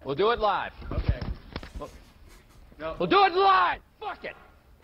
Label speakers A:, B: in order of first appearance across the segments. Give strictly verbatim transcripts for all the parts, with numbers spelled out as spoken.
A: We'll do it live.
B: Okay.
A: We'll, no. we'll do it live! Fuck it!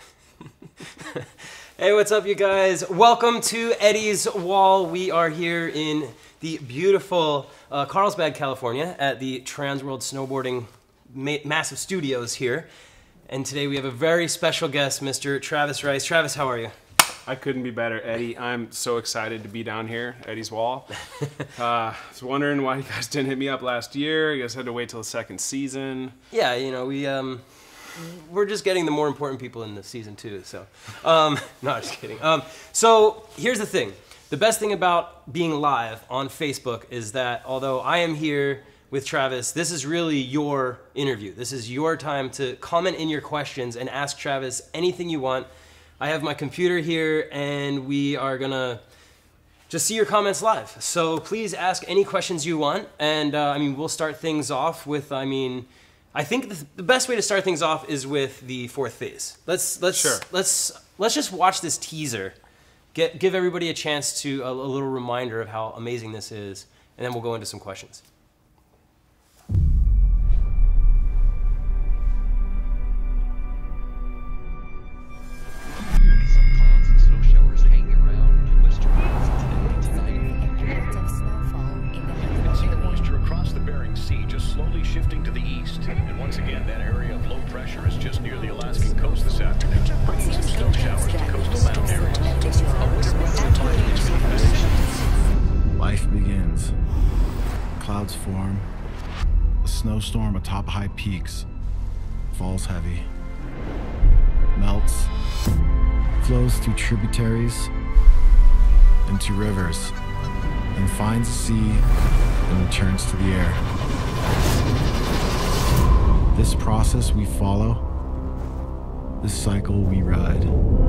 C: Hey, what's up, you guys? Welcome to Eddie's Wall. We are here in the beautiful uh, Carlsbad, California at the Transworld Snowboarding ma Massive Studios here. And today we have a very special guest, Mister Travis Rice. Travis, how are you?
B: I couldn't be better, Eddie. I'm so excited to be down here, Eddie's Wall. uh, I was wondering why you guys didn't hit me up last year. You guys had to wait till the second season.
C: Yeah, you know, we, um, we're just getting the more important people in the season too, so. Um, no, just kidding. Um, so, here's the thing. The best thing about being live on Facebook is that although I am here with Travis, this is really your interview. This is your time to comment in your questions and ask Travis anything you want. I have my computer here and we are gonna just see your comments live. So please ask any questions you want. And uh, I mean, we'll start things off with, I mean, I think the, the best way to start things off is with the fourth phase. Let's, let's,
B: sure.
C: let's, let's just watch this teaser. Get, give everybody a chance to, a, a little reminder of how amazing this is. And then we'll go into some questions.
D: Slowly shifting to the east, and once again that area of low pressure is just near the Alaskan coast this afternoon, bringing some snow showers to coastal mountain areas. A winter weather environment is being finished.
E: Life begins. Clouds form. A snowstorm atop high peaks falls heavy, melts, flows through tributaries into rivers, and finds the sea and returns to the air. This process we follow, this cycle we ride.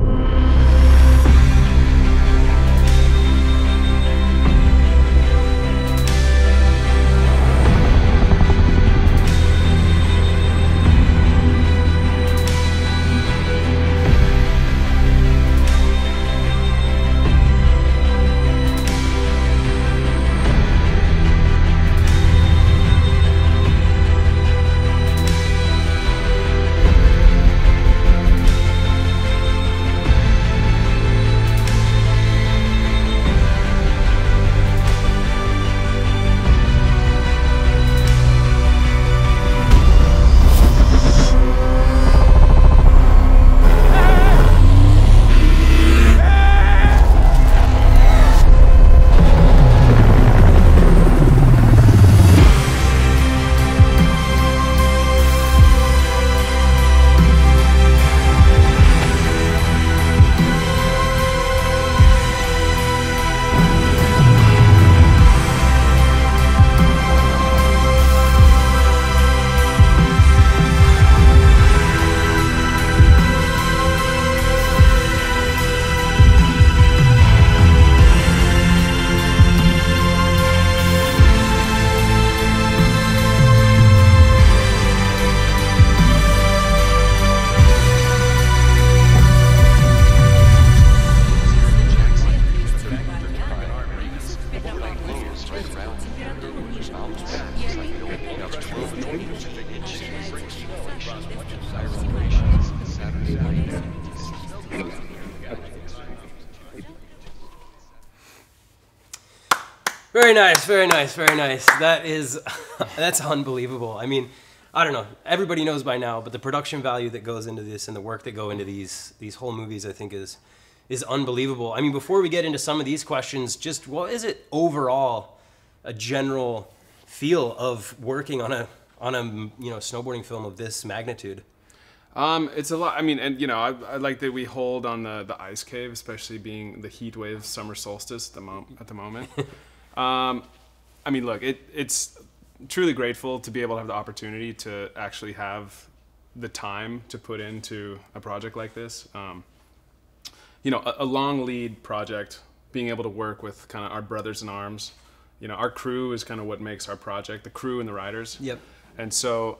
C: Very nice, very nice, very nice. That is, that's unbelievable. I mean, I don't know. Everybody knows by now, but the production value that goes into this and the work that go into these these whole movies, I think, is is unbelievable. I mean, before we get into some of these questions, just what is it overall, a general feel of working on a on a you know snowboarding film of this magnitude?
B: Um, it's a lot. I mean, and you know, I, I like that we hold on the the ice cave, especially being the heat wave summer solstice at the mo at the moment. um, I mean, look, it it's truly grateful to be able to have the opportunity to actually have the time to put into a project like this. Um, you know, a, a long lead project, being able to work with kind of our brothers in arms. You know, our crew is kind of what makes our project, the crew and the riders.
C: Yep.
B: And so,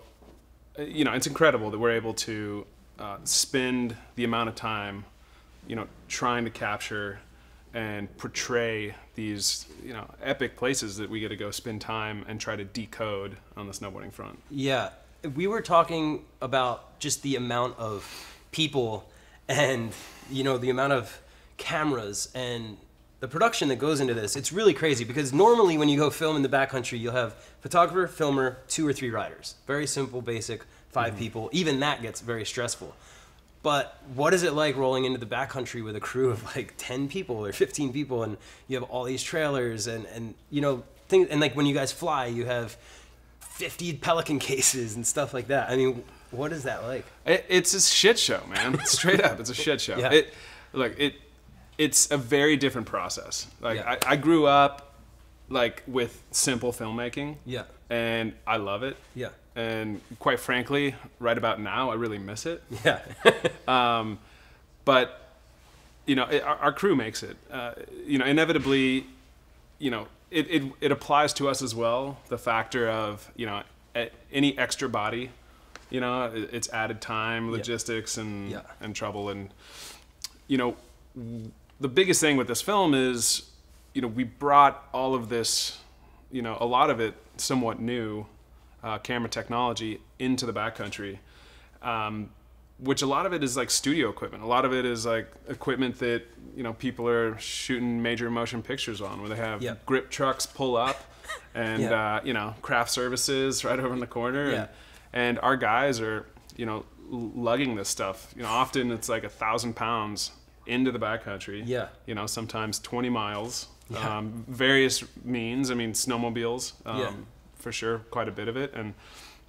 B: you know, it's incredible that we're able to uh, spend the amount of time, you know, trying to capture and portray these, you know, epic places that we get to go spend time and try to decode on the snowboarding front.
C: Yeah, we were talking about just the amount of people and, you know, the amount of cameras and the production that goes into this. It's really crazy because normally when you go film in the backcountry, you'll have photographer, filmer, two or three riders. Very simple, basic, five mm-hmm. people. Even that gets very stressful. But what is it like rolling into the backcountry with a crew of like ten people or fifteen people, and you have all these trailers and, and you know, things, and like when you guys fly, you have fifty Pelican cases and stuff like that. I mean, what is that like?
B: It, it's a shit show, man. Straight up, it's a shit show.
C: Yeah.
B: It, look, it, it's a very different process. Like
C: Yeah.
B: I, I grew up like with simple filmmaking.
C: Yeah.
B: And I love it.
C: Yeah.
B: And quite frankly, right about now, I really miss it.
C: Yeah.
B: um, but, you know, it, our, our crew makes it. Uh, you know, inevitably, you know, it, it, it applies to us as well. The factor of, you know, a, any extra body, you know, it, it's added time, logistics, yeah. and
C: yeah.
B: and trouble. And, you know, the biggest thing with this film is, you know, we brought all of this, you know, a lot of it somewhat new, Uh, camera technology into the backcountry, um, which a lot of it is like studio equipment. A lot of it is like equipment that, you know, people are shooting major motion pixtures on, where they have
C: yeah.
B: grip trucks pull up and,
C: yeah.
B: uh, you know, craft services right over in the corner.
C: Yeah.
B: And, and our guys are, you know, lugging this stuff. You know, often it's like a thousand pounds into the backcountry.
C: Yeah.
B: You know, sometimes twenty miles,
C: yeah.
B: um, various means. I mean, snowmobiles. Um,
C: yeah.
B: For sure, quite a bit of it, and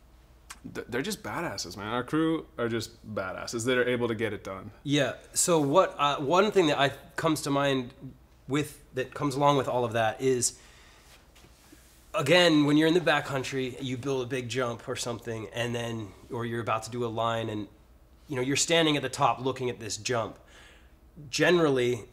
B: th- they're just badasses, man. Our crew are just badasses that are able to get it done.
C: Yeah. So what? Uh, one thing that I comes to mind with that comes along with all of that is, again, when you're in the backcountry, you build a big jump or something, and then, or you're about to do a line, and you know you're standing at the top looking at this jump. Generally,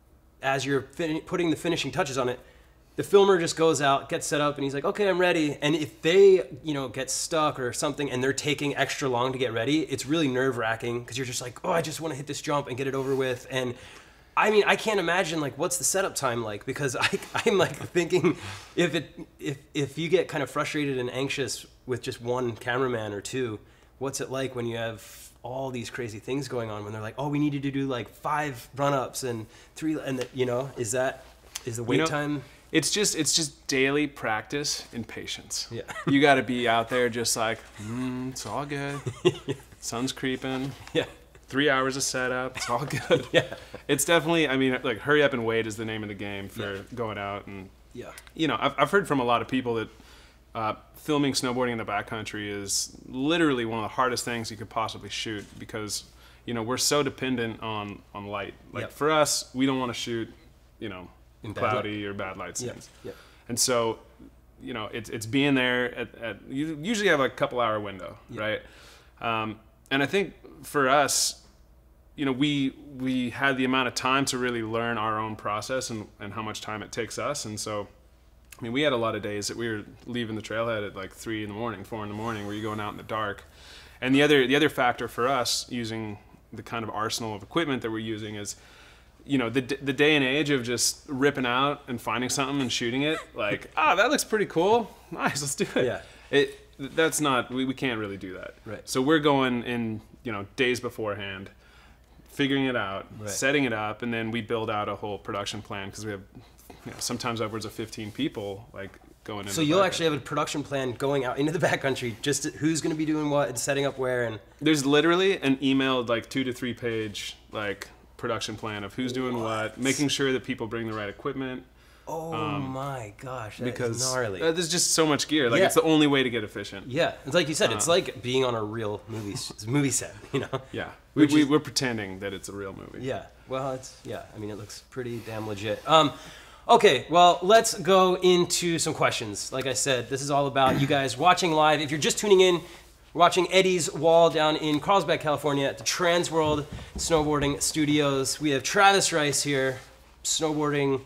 C: as you're fin- putting the finishing touches on it, the filmer just goes out, gets set up, and he's like, okay, I'm ready. And if they, you know, get stuck or something and they're taking extra long to get ready, it's really nerve-wracking because you're just like, oh, I just want to hit this jump and get it over with. And I mean, I can't imagine, like, what's the setup time like? Because I, I'm, like, thinking if it, if, if you get kind of frustrated and anxious with just one cameraman or two, what's it like when you have all these crazy things going on when they're like, oh, we need you to do, like, five run-ups and three, and, the, you know, is that, is the wait
B: you know,
C: time...
B: It's just it's just daily practice and patience.
C: Yeah.
B: You got to be out there just like, mm, it's all good. Sun's creeping.
C: Yeah.
B: Three hours of setup. It's all good.
C: Yeah.
B: It's definitely, I mean, like, hurry up and wait is the name of the game for
C: yeah.
B: going out. And,
C: yeah.
B: you know, I've, I've heard from a lot of people that uh, filming snowboarding in the backcountry is literally one of the hardest things you could possibly shoot because, you know, we're so dependent on, on light. Like,
C: yep.
B: for us, we don't want to shoot, you know,
C: in
B: cloudy
C: bad
B: or bad light scenes.
C: Yeah. Yeah.
B: And so, you know, it's it's being there at, at you usually have a couple hour window,
C: yeah.
B: right? Um, and I think for us, you know, we we had the amount of time to really learn our own process and, and how much time it takes us. And so, I mean, we had a lot of days that we were leaving the trailhead at like three in the morning, four in the morning, where you're going out in the dark. And the other the other factor for us using the kind of arsenal of equipment that we're using is, you know, the the day and age of just ripping out and finding something and shooting it, like, ah, oh, that looks pretty cool. Nice, let's do it.
C: Yeah.
B: It that's not we, we can't really do that.
C: Right.
B: So we're going in, you know, days beforehand, figuring it out,
C: right.
B: setting it up, and then we build out a whole production plan because we have, you know, sometimes upwards of fifteen people like going in.
C: So you'll actually have a production plan going out into the backcountry, just to, who's going to be doing what and setting up where, and
B: there's literally an emailed like two to three page like production plan of who's doing what, what making sure that people bring the right equipment.
C: Oh um, my gosh, that
B: because
C: is gnarly.
B: Uh, there's just so much gear. Like
C: yeah.
B: it's the only way to get efficient.
C: Yeah, it's like you said,
B: uh,
C: it's like being on a real movie movie set, you know?
B: Yeah, we, we,
C: is,
B: we're pretending that it's a real movie.
C: Yeah, well, it's, yeah, I mean, it looks pretty damn legit. Um, okay, well, let's go into some questions. Like I said, this is all about you guys watching live. If you're just tuning in, we're watching Eddie's Wall down in Carlsbad, California at the Transworld Snowboarding Studios. We have Travis Rice here, snowboarding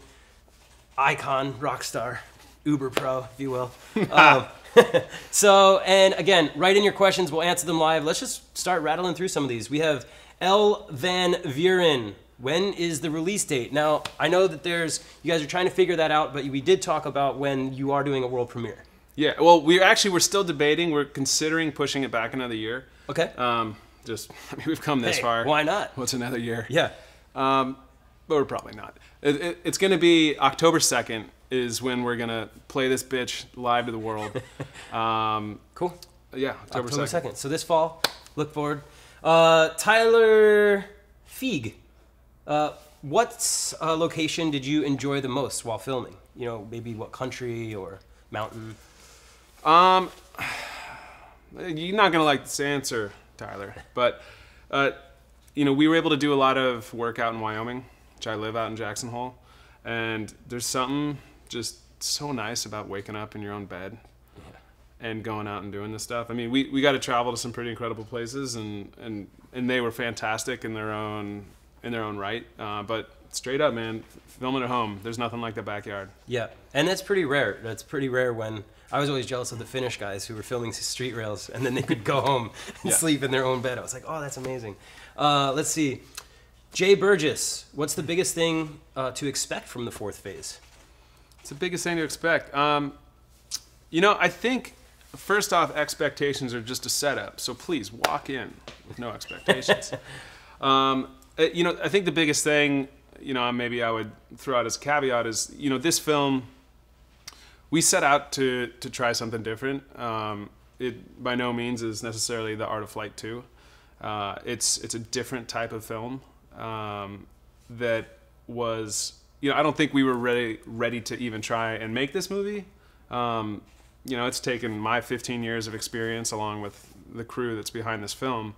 C: icon, rock star, uber pro, if you will. um, so, and again, write in your questions. We'll answer them live. Let's just start rattling through some of these. We have L. Van Vuren. when is the release date? Now, I know that there's, you guys are trying to figure that out, but we did talk about when you are doing a world premiere.
B: Yeah, well, we're actually, we're still debating. We're considering pushing it back another year.
C: Okay.
B: Um, just, I mean, we've come this
C: Hey,
B: far.
C: why not?
B: What's another year?
C: Yeah.
B: Um, but we're probably not. It, it, it's going to be October second is when we're going to play this bitch live to the world. Um,
C: Cool.
B: yeah, October,
C: October
B: second.
C: second. So this fall, look forward. Uh, Tyler Feig, uh, what uh, location did you enjoy the most while filming? You know, maybe what country or mountain?
B: Um, you're not going to like this answer, Tyler, but, uh, you know, we were able to do a lot of work out in Wyoming, which I live out in Jackson Hole, and there's something just so nice about waking up in your own bed and going out and doing this stuff. I mean, we, we got to travel to some pretty incredible places, and, and, and they were fantastic in their own in their own right. Uh, but straight up, man, filming at home, there's nothing like the backyard.
C: Yeah, and that's pretty rare. That's pretty rare when I was always jealous of the Finnish guys who were filming street rails, and then they could go home and
B: Yeah.
C: sleep in their own bed. I was like, oh, that's amazing. Uh, let's see. Jay Burgess, what's the biggest thing uh, to expect from the fourth phase?
B: It's the biggest thing to expect. Um, you know, I think, first off, expectations are just a setup. So please walk in with no expectations. um, uh, you know, I think the biggest thing, you know, maybe I would throw out as a caveat is, you know, this film, we set out to, to try something different. Um, it by no means is necessarily The Art of Flight two. Uh, it's, it's a different type of film um, that was, you know, I don't think we were ready, ready to even try and make this movie. Um, you know, it's taken my fifteen years of experience along with the crew that's behind this film,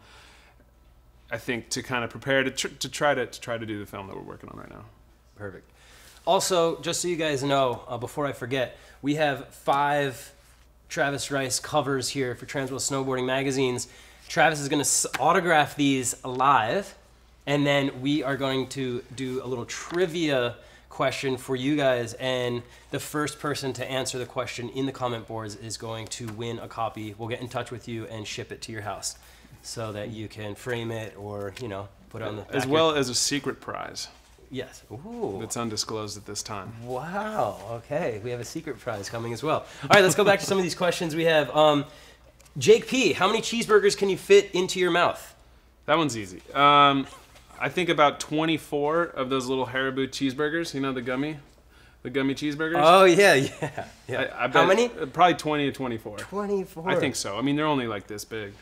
B: I think, to kind of prepare to, tr- to try to, to try to do the film that we're working on right now.
C: Perfect. Also, just so you guys know, uh, before I forget, we have five Travis Rice covers here for Transworld Snowboarding magazines. Travis is going to autograph these live, and then we are going to do a little trivia question for you guys, and the first person to answer the question in the comment boards is going to win a copy. We'll get in touch with you and ship it to your house so that you can frame it or, you know, put it on the back
B: As
C: of
B: well
C: your...
B: as a secret prize
C: Yes. Ooh.
B: that's undisclosed at this time.
C: Wow. Okay. We have a secret prize coming as well. All right. Let's go back to some of these questions we have. Um, Jake P., how many cheeseburgers can you fit into your mouth?
B: That one's easy. Um, I think about twenty-four of those little Haribo cheeseburgers. You know the gummy, the gummy cheeseburgers.
C: Oh yeah, yeah, yeah.
B: I, I bet
C: how many?
B: Probably twenty to twenty-four.
C: Twenty-four.
B: I think so. I mean, they're only like this big.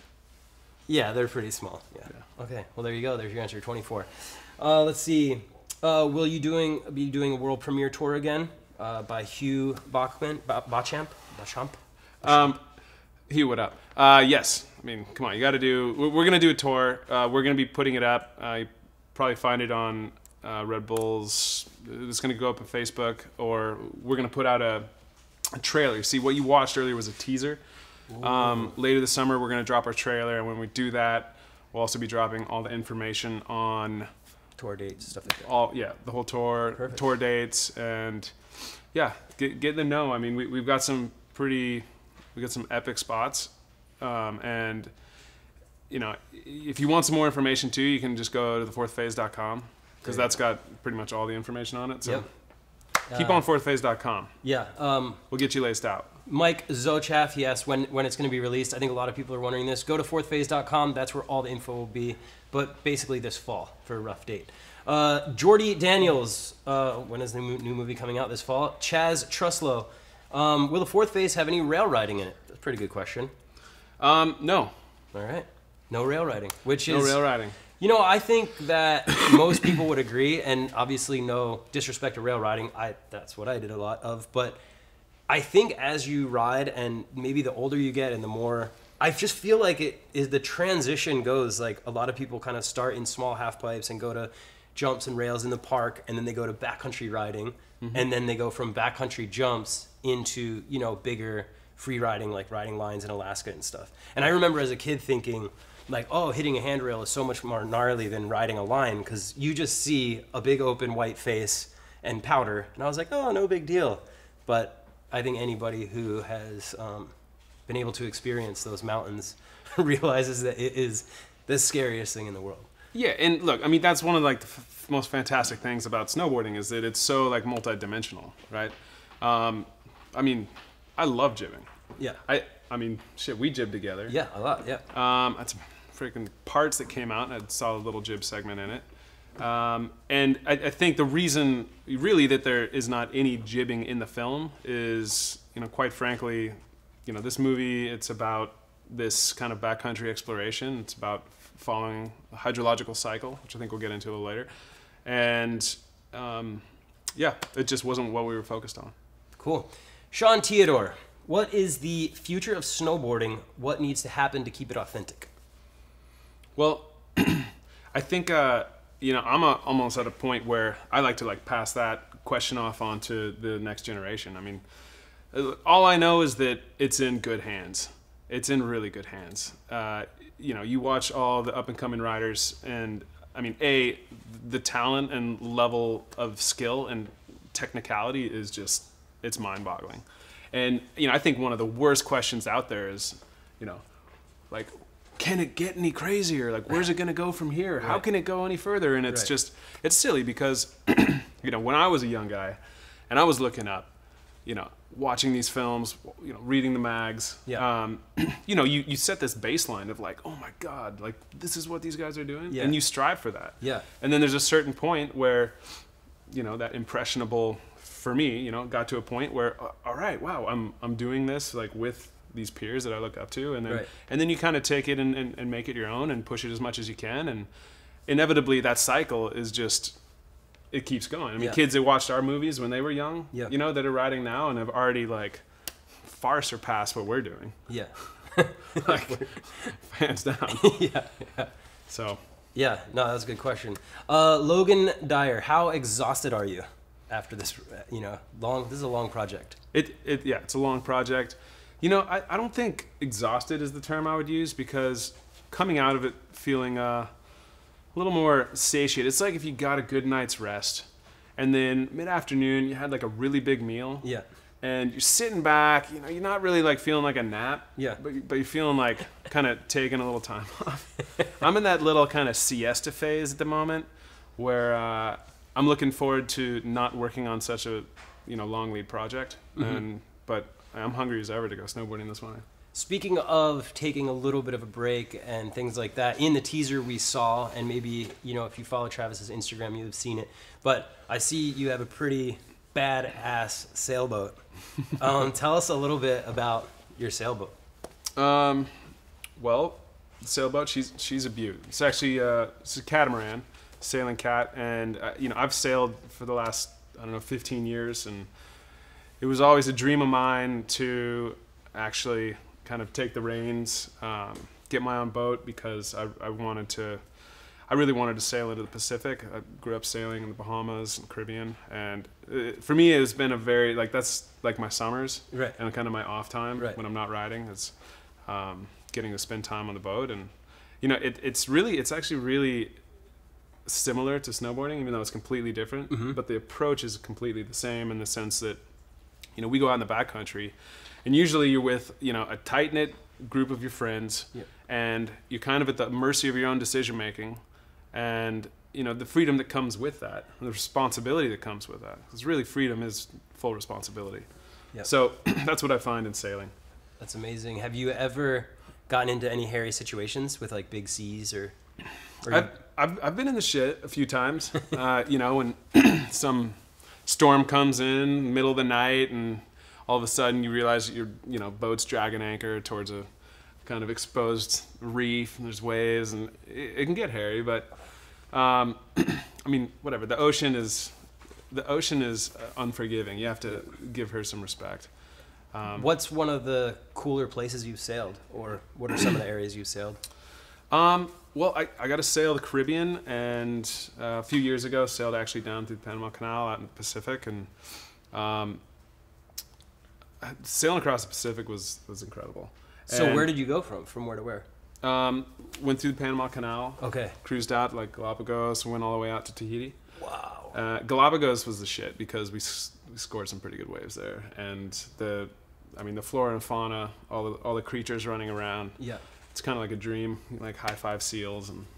C: Yeah, they're pretty small. Yeah. yeah. Okay. Well, there you go. There's your answer. Twenty-four. Uh, let's see. Uh, will you doing be doing a world premiere tour again uh, by Hugh Bachman, ba- Bachamp, Bachamp?
B: Um, Hugh, what up? Uh, yes. I mean, come on. You got to do. We're, we're gonna do a tour. Uh, we're gonna be putting it up. Uh, you probably find it on uh, Red Bull's. It's gonna go up on Facebook, or we're gonna put out a, a trailer. See, what you watched earlier was a teaser. Um, later this summer, we're gonna drop our trailer, and when we do that, we'll also be dropping all the information on
C: Tour dates, stuff like that.
B: all yeah the whole tour,
C: Perfect.
B: tour dates, and yeah, get get them know. I mean, we we've got some pretty, we got some epic spots, um, and you know, if you want some more information too, you can just go to the fourth phase dot com because that's got pretty much all the information on it. So
C: Yep.
B: keep
C: Uh,
B: on fourth phase dot com.
C: Yeah. Um,
B: We'll get you laced out.
C: Mike Zochaff, he asked when, when it's going to be released. I think a lot of people are wondering this. Go to fourth phase dot com. That's where all the info will be. But basically this fall for a rough date. Uh, Jordy Daniels, uh, when is the mo- new movie coming out this fall? Chaz Truslow, um, will the fourth phase have any rail riding in it? That's a pretty good question.
B: Um, no,
C: All right. No rail riding, which
B: no
C: is...
B: rail riding.
C: You know, I think that most people would agree, and obviously no disrespect to rail riding. I that's what I did a lot of, but I think as you ride, and maybe the older you get and the more, I just feel like it is the transition goes, like a lot of people kind of start in small half pipes and go to jumps and rails in the park, and then they go to backcountry riding, mm-hmm. and then they go from backcountry jumps into, you know, bigger free riding, like riding lines in Alaska and stuff. And I remember as a kid thinking, like, oh, hitting a handrail is so much more gnarly than riding a line because you just see a big open white face and powder. And I was like, oh, no big deal. But I think anybody who has um, been able to experience those mountains realizes that it is the scariest thing in the world.
B: Yeah, and look, I mean, that's one of like the f- most fantastic things about snowboarding is that it's so like multi-dimensional, right? Um, I mean, I love jibbing.
C: Yeah.
B: I I mean, shit, we jib together.
C: Yeah, a lot. Yeah.
B: Um, that's freaking parts that came out, and I saw a little jib segment in it. Um, and I, I think the reason, really, that there is not any jibbing in the film is, you know, quite frankly, you know, this movie, it's about this kind of backcountry exploration. It's about following a hydrological cycle, which I think we'll get into a little later. And um, yeah, it just wasn't what we were focused on.
C: Cool. Sean Theodore, what is the future of snowboarding? What needs to happen to keep it authentic?
B: Well, I think, uh, you know, I'm a, almost at a point where I like to like pass that question off onto the next generation. I mean, all I know is that it's in good hands. It's in really good hands. Uh, you know, you watch all the up and coming riders, and I mean, A, the talent and level of skill and technicality is just, it's mind boggling. And, you know, I think one of the worst questions out there is, you know, like, can it get any crazier? Like, where's it going to go from here? How
C: Right.
B: can it go any further? And it's
C: Right.
B: just, it's silly because, you know, when I was a young guy and I was looking up, you know, watching these films, you know, reading the mags,
C: Yeah.
B: um, you know, you, you set this baseline of like, oh my God, like this is what these guys are doing.
C: Yeah.
B: And you strive for that.
C: Yeah.
B: And then there's a certain point where, you know, that impressionable, for me, you know, got to a point where, uh, all right, wow, I'm, I'm doing this like with these peers that I look up to. And then,
C: Right.
B: and then you kind of take it and, and, and make it your own and push it as much as you can. And inevitably that cycle is just, it keeps going. I mean,
C: Yeah.
B: kids that watched our movies when they were young,
C: Yeah.
B: you know, that are riding now and have already like far surpassed what we're doing.
C: Yeah.
B: Like, hands down.
C: yeah. Yeah.
B: So,
C: Yeah. No, that's a good question. Uh, Logan Dyer, how exhausted are you after this? uh, You know, long. This is a long project.
B: it, it yeah, it's a long project. You know, I, I don't think exhausted is the term I would use because coming out of it feeling uh, a little more satiated. It's like if you got a good night's rest and then mid-afternoon you had like a really big meal.
C: Yeah.
B: And you're sitting back, you know, you're not really like feeling like a nap.
C: Yeah.
B: But, but you're feeling like kind of taking a little time off. I'm in that little kind of siesta phase at the moment where uh, I'm looking forward to not working on such a, you know, long lead project.
C: Mm-hmm.
B: And but I'm hungry as ever to go snowboarding this morning.
C: Speaking of taking a little bit of a break and things like that, in the teaser we saw, and maybe, you know, if you follow Travis's Instagram, you've seen it, but I see you have a pretty badass sailboat. Um, tell us a little bit about your sailboat.
B: Um, well, the sailboat, she's she's a beaut. It's actually uh, it's a catamaran, sailing cat, and uh, you know I've sailed for the last I don't know fifteen years, and it was always a dream of mine to actually kind of take the reins, um, get my own boat because I I wanted to. I really wanted to sail into the Pacific. I grew up sailing in the Bahamas and Caribbean, and it, for me, it's been a very like that's like my summers,
C: Right.
B: and kind of my off time
C: Right.
B: when I'm not riding. It's um, getting to spend time on the boat, and you know, it, it's really, it's actually really similar to snowboarding, even though it's completely different.
C: Mm-hmm.
B: But the approach is completely the same in the sense that you know we go out in the backcountry, and usually you're with you know a tight knit group of your friends,
C: Yep.
B: and you're kind of at the mercy of your own decision making. And you know the freedom that comes with that, and the responsibility that comes with that. Because really, freedom is full responsibility.
C: Yep.
B: So that's what I find in sailing.
C: That's amazing. Have you ever gotten into any hairy situations with like big seas or? or
B: I've, I've I've been in the shit a few times. uh, you know, when some storm comes in middle of the night, and all of a sudden you realize your you know boat's dragging anchor towards a kind of exposed reef, and there's waves, and it, it can get hairy. But um, I mean, whatever. The ocean is the ocean is unforgiving. You have to give her some respect. Um,
C: What's one of the cooler places you've sailed, or what are some of the areas you've sailed?
B: Um, well, I, I got to sail the Caribbean, and uh, a few years ago sailed actually down through the Panama Canal out in the Pacific, and um, sailing across the Pacific was, was incredible.
C: So
B: And,
C: where did you go from? From where to where?
B: um, went through the Panama Canal,
C: Okay.
B: cruised out like Galapagos, went all the way out to Tahiti.
C: Wow.
B: Uh, Galapagos was the shit because we, s- we scored some pretty good waves there, and the, I mean the flora and fauna, all the all the creatures running around.
C: Yeah.
B: It's kind of like a dream, like high five seals and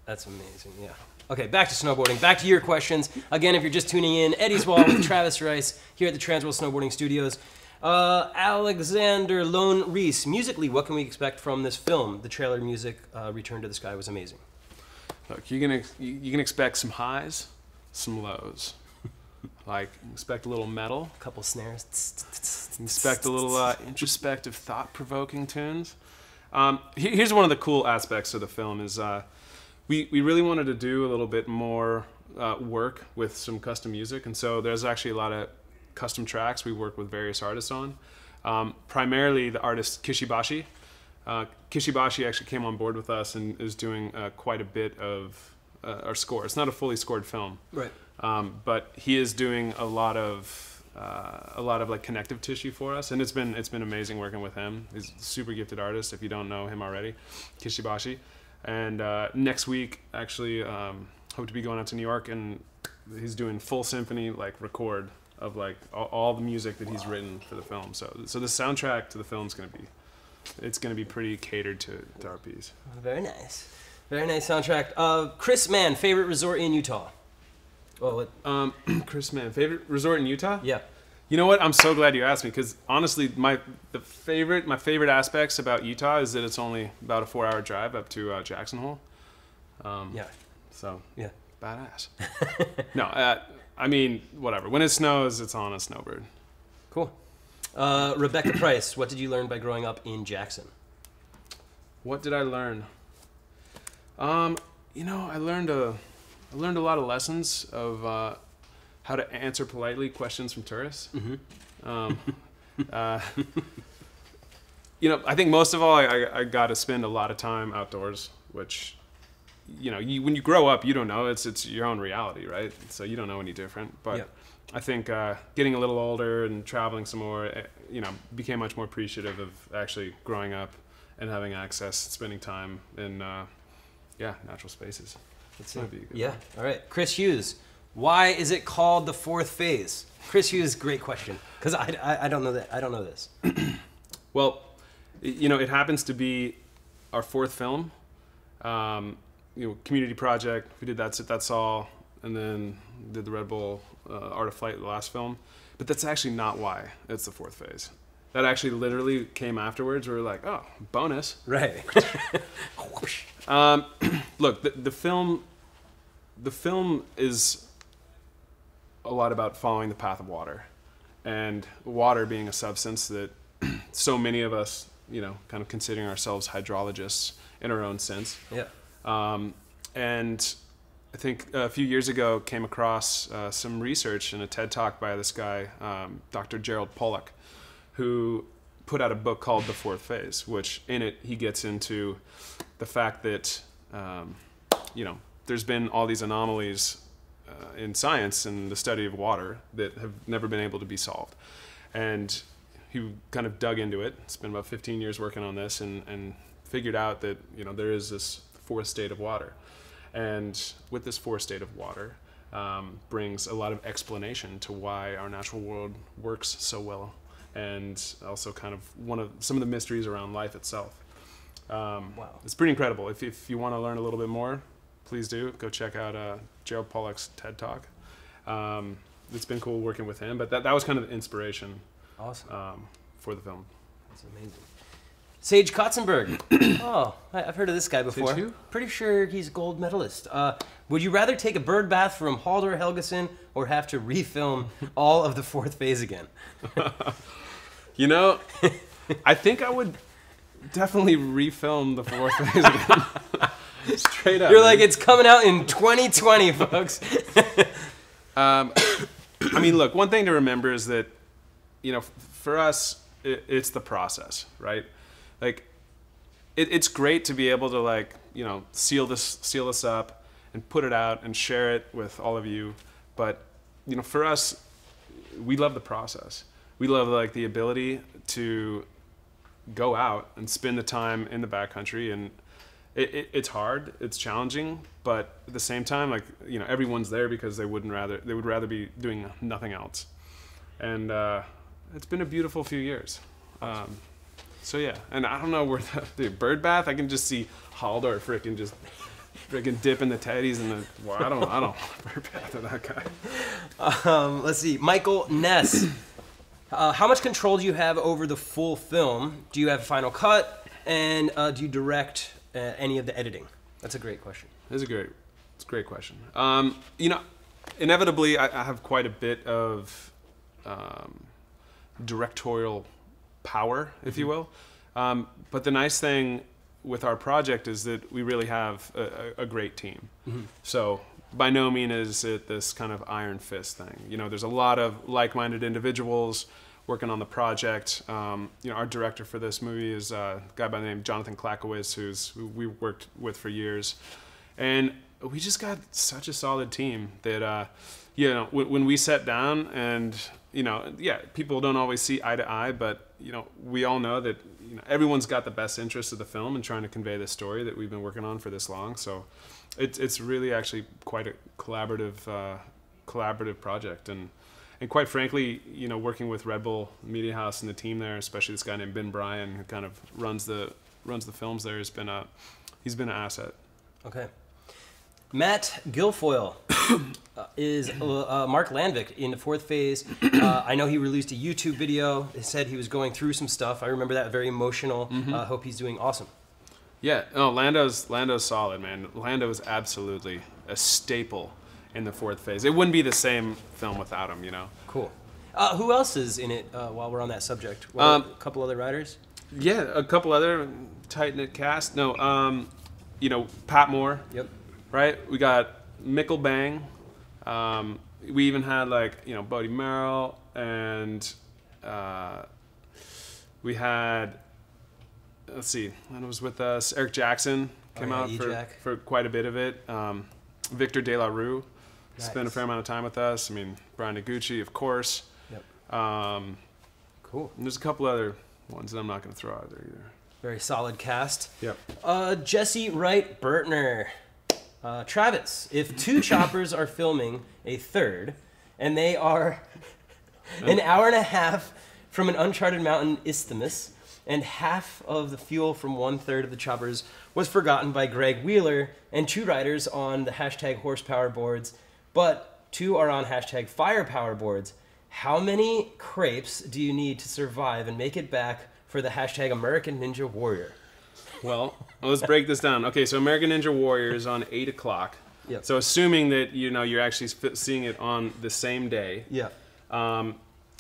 C: That's amazing, yeah. Okay, back to snowboarding. Back to your questions. Again, if you're just tuning in, Eddie's Wall with Travis Rice here at the Transworld Snowboarding Studios. Uh, Alexander Lone Reese, musically, what can we expect from this film? The trailer music, uh, Return to the Sky, was amazing.
B: Look, you can you, you can expect some highs, some lows. Like, expect a little metal.
C: A couple snares.
B: Expect a little uh, introspective, thought-provoking tunes. Um, here's one of the cool aspects of the film is uh, we, we really wanted to do a little bit more uh, work with some custom music. And so there's actually a lot of custom tracks we work with various artists on. Um, primarily the artist Kishibashi. Uh, Kishibashi actually came on board with us and is doing uh, quite a bit of uh, our score. It's not a fully scored film.
C: Right.
B: Um, but he is doing a lot of uh, a lot of like connective tissue for us, and it's been it's been amazing working with him. He's a super gifted artist. If you don't know him already, Kishibashi. And uh, next week, actually, um, hope to be going out to New York, and he's doing full symphony like record of like all, all the music that he's wow. written for the film. So so the soundtrack to the film is going to be it's going to be pretty catered to, to our piece.
C: Very nice, very nice soundtrack. Uh, Chris Mann, favorite resort in Utah. Oh, what?
B: Um, Chris Mann, favorite resort in Utah?
C: Yeah.
B: You know what? I'm so glad you asked me because honestly, my the favorite my favorite aspects about Utah is that it's only about a four hour drive up to uh, Jackson Hole. Um,
C: yeah.
B: So
C: yeah,
B: badass. no, uh, I mean whatever. When it snows, it's on a snowbird.
C: Cool. Uh, Rebecca Price, what did you learn by growing up in Jackson?
B: What did I learn? Um, you know, I learned a. I learned a lot of lessons of uh, how to answer politely questions from tourists. Mm-hmm. um, uh, you know, I think most of all, I, I, I got to spend a lot of time outdoors, which, you know, you, when you grow up, you don't know. It's it's your own reality, right? So you don't know any different. But yeah. I think uh, getting a little older and traveling some more, you know, became much more appreciative of actually growing up and having access, spending time in, uh, yeah, natural spaces.
C: Let's see. Yeah. One. All right. Chris Hughes. Why is it called the fourth phase? Chris Hughes, great question. Because I, I, I don't know that. I don't know this.
B: Well, you know, it happens to be our fourth film. Um, you know, community project. We did That's It, That's All, and then did the Red Bull uh, Art of Flight, the last film. But that's actually not why it's the fourth phase. That actually literally came afterwards. We were like, oh, bonus.
C: Right.
B: um, look, the, the film, the film is a lot about following the path of water, and water being a substance that so many of us, you know, kind of considering ourselves hydrologists in our own sense.
C: Yeah.
B: Um, and I think a few years ago came across uh, some research in a TED Talk by this guy, um, Doctor Gerald Pollack, who put out a book called The Fourth Phase, which in it he gets into the fact that, um, you know, there's been all these anomalies uh, in science and the study of water that have never been able to be solved. And he kind of dug into it, spent about fifteen years working on this, and, and figured out that, you know, there is this fourth state of water. And with this fourth state of water um, brings a lot of explanation to why our natural world works so well, and also kind of one of some of the mysteries around life itself. Um,
C: wow.
B: It's pretty incredible. If, if you want to learn a little bit more, please do. Go check out uh, Gerald Pollack's TED Talk. Um, it's been cool working with him, but that, that was kind of the inspiration
C: awesome.
B: um, for the film.
C: That's amazing. Sage Kotzenberg. Oh, I, I've heard of this guy before.
B: Sage who?
C: Pretty sure he's a gold medalist. Uh, would you rather take a bird bath from Haldor Helgeson or have to refilm all of the fourth phase again?
B: You know, I think I would definitely refilm the fourth phase again. Straight up.
C: You're like, it's coming out in twenty twenty, folks.
B: um, I mean, look, one thing to remember is that, you know, for us, it, it's the process, right? Like, it, it's great to be able to, like, you know, seal this, seal this up and put it out and share it with all of you. But, you know, for us, we love the process. We love, like, the ability to go out and spend the time in the backcountry, and it, it, it's hard, it's challenging, but at the same time, like, you know, everyone's there because they wouldn't rather they would rather be doing nothing else, and uh, it's been a beautiful few years. Um, so yeah, and I don't know where the, the bird bath. I can just see Haldor freaking just freaking dipping the teddies in the. Well, I don't. I don't burp after that guy.
C: Um, let's see, Michael Ness. Uh, how much control do you have over the full film? Do you have a final cut, and uh, do you direct uh, any of the editing? That's a great question.
B: It's a great, it's a great question. Um, you know, inevitably, I, I have quite a bit of um, directorial power, if mm-hmm. you will. Um, but the nice thing with our project is that we really have a, a great team. Mm-hmm. So by no means is it this kind of iron fist thing. You know, there's a lot of like-minded individuals working on the project. Um, you know, our director for this movie is a guy by the name of Jonathan Klakowitz, who's who we worked with for years. And we just got such a solid team that, uh, you know, when, when we sat down and, you know, yeah, people don't always see eye to eye, but, you know, we all know that, you know, everyone's got the best interest of the film and trying to convey this story that we've been working on for this long. So it's it's really actually quite a collaborative uh, collaborative project. And and quite frankly, you know, working with Red Bull Media House and the team there, especially this guy named Ben Bryan, who kind of runs the runs the films there, has been a he's been an asset.
C: Okay. Matt Guilfoyle uh, is uh, uh, Mark Landvik in the fourth phase. Uh, I know he released a YouTube video. He said he was going through some stuff. I remember that, very emotional. Mm-hmm. uh, hope he's doing awesome.
B: Yeah, no, Lando's Lando's solid, man. Lando is absolutely a staple in the fourth phase. It wouldn't be the same film without him, you know.
C: Cool. Uh, who else is in it uh, while we're on that subject? Well, um, a couple other writers?
B: Yeah, a couple other tight-knit cast. No, um, you know, Pat Moore.
C: Yep.
B: Right? We got Mikkel Bang. Um, we even had, like, you know, Bodie Merrill, and uh, we had, let's see, Lando was with us. Eric Jackson came
C: oh, yeah,
B: out for,
C: E-Jack.
B: for quite a bit of it. Um, Victor De La Rue
C: nice.
B: spent a fair amount of time with us. I mean, Brian Noguchi, of course.
C: Yep.
B: Um,
C: cool.
B: And there's a couple other ones that I'm not going to throw out there either.
C: Very solid cast.
B: Yep.
C: Uh, Jesse Wright Burtner. Uh, Travis, if two choppers are filming a third, and they are an hour and a half from an uncharted mountain isthmus, and half of the fuel from one third of the choppers was forgotten by Greg Wheeler and two riders on the hashtag horsepower boards, but two are on hashtag firepower boards, how many crepes do you need to survive and make it back for the hashtag American Ninja Warrior?
B: Well, let's break this down. Okay, so American Ninja Warrior is on eight o'clock.
C: Yep.
B: So assuming that, you know, you're actually seeing it on the same day.
C: Yeah.
B: Um,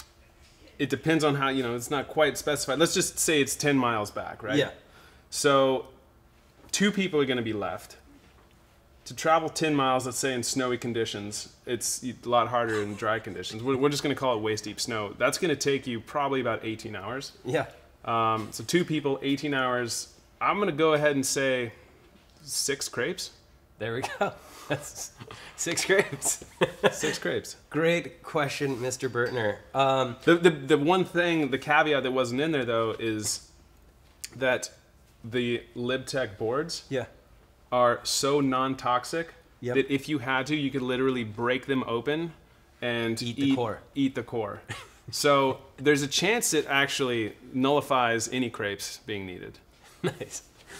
B: it depends on how, you know, it's not quite specified. Let's just say it's ten miles back, right?
C: Yeah.
B: So two people are going to be left. To travel ten miles, let's say in snowy conditions, it's a lot harder in dry conditions. We're, we're just going to call it waist-deep snow. That's going to take you probably about eighteen hours.
C: Yeah.
B: Um, so two people, eighteen hours. I'm going to go ahead and say six crepes.
C: There we go. That's six crepes.
B: Six crepes.
C: Great question, Mister Burtner. Um,
B: the, the the one thing, the caveat that wasn't in there, though, is that the LibTech boards
C: yeah.
B: are so non-toxic
C: Yep.
B: that if you had to, you could literally break them open and
C: Eat the core.
B: Eat the core. So there's a chance it actually nullifies any crepes being needed.
C: Nice.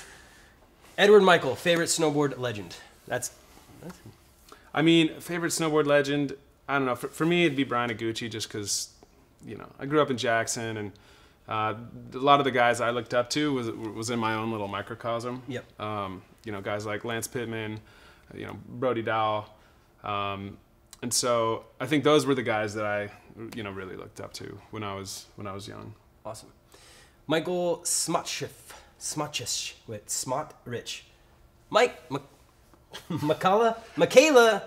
C: Edward Michael, favorite snowboard legend. That's, that's...
B: I mean, favorite snowboard legend, I don't know. For, for me, it'd be Brian Noguchi just because, you know, I grew up in Jackson, and uh, a lot of the guys I looked up to was was in my own little microcosm.
C: Yep.
B: Um, you know, guys like Lance Pittman, you know, Brody Dowell. Um, and so I think those were the guys that I, you know, really looked up to when I was when I was young.
C: Awesome. Michael Smotchif. Smotchish with Smot Rich. Mike M- Michaela Michaela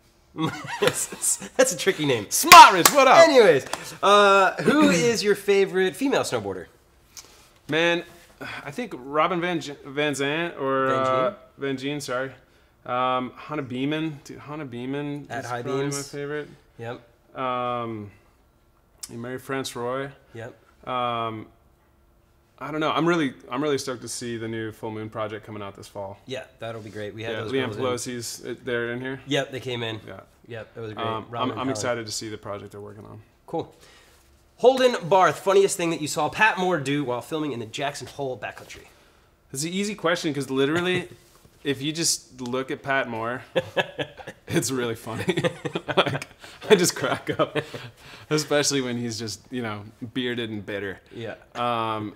C: that's a tricky name.
B: Smart Rich, what up?
C: Anyways, uh, who is your favorite female snowboarder?
B: Man, I think Robin Van J- Van Zant or
C: Van
B: uh,
C: Gien?
B: Van Gien, sorry. Um, Hannah Beeman, dude, Hannah Beeman
C: At
B: is
C: High
B: probably
C: Beams.
B: my favorite.
C: Yep.
B: Um, Mary France Roy.
C: Yep.
B: Um, I don't know. I'm really, I'm really stoked to see the new Full Moon project coming out this fall.
C: Yeah, that'll be great. We had
B: Yeah,
C: those
B: Leanne
C: girls in.
B: Pelosi's uh, they're in here.
C: Yep, they came in.
B: Yeah.
C: Yep, it was great.
B: Um,
C: Robin
B: I'm,
C: and
B: I'm
C: Hallie.
B: excited to see the project they're working on.
C: Cool. Holden Barth, funniest thing that you saw Pat Moore do while filming in the Jackson Hole backcountry.
B: It's an easy question because literally if you just look at Pat Moore, it's really funny. Like, I just crack up, especially when he's just, you know, bearded and bitter.
C: Yeah.
B: Um,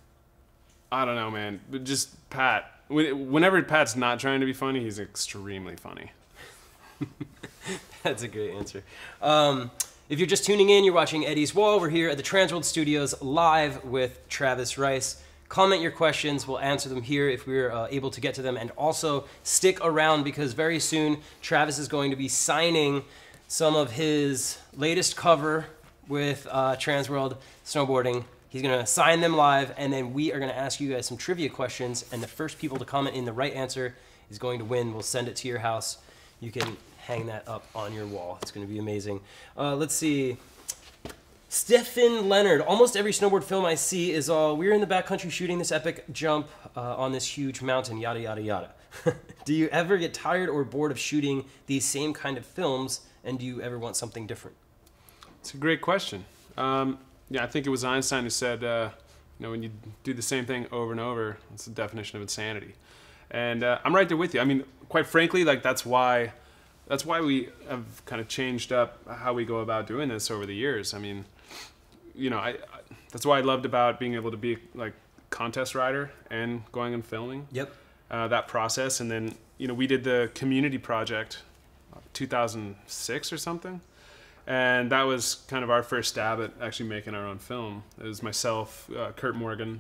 B: I don't know, man. But just Pat. Whenever Pat's not trying to be funny, he's extremely funny.
C: That's a great answer. Um, if you're just tuning in, you're watching Eddie's Wall. We're here at the Transworld Studios live with Travis Rice. Comment your questions. We'll answer them here if we're uh, able to get to them. And also stick around because very soon Travis is going to be signing some of his latest cover with uh, Transworld Snowboarding. He's going to sign them live, and then we are going to ask you guys some trivia questions, and the first people to comment in the right answer is going to win. We'll send it to your house. You can hang that up on your wall. It's going to be amazing. Uh, let's see. Stephen Leonard. Almost every snowboard film I see is all, we're in the backcountry shooting this epic jump uh, on this huge mountain, yada, yada, yada. Do you ever get tired or bored of shooting these same kind of films, and do you ever want something different?
B: It's a great question. Um, yeah, I think it was Einstein who said, uh, you know, when you do the same thing over and over, it's the definition of insanity. And uh, I'm right there with you. I mean, quite frankly, like that's why, that's why we have kind of changed up how we go about doing this over the years. I mean, you know, I, I that's why I loved about being able to be like contest rider and going and filming.
C: Yep.
B: Uh, that process, and then you know we did the community project, two thousand six or something, and that was kind of our first stab at actually making our own film. It was myself, uh, Kurt Morgan,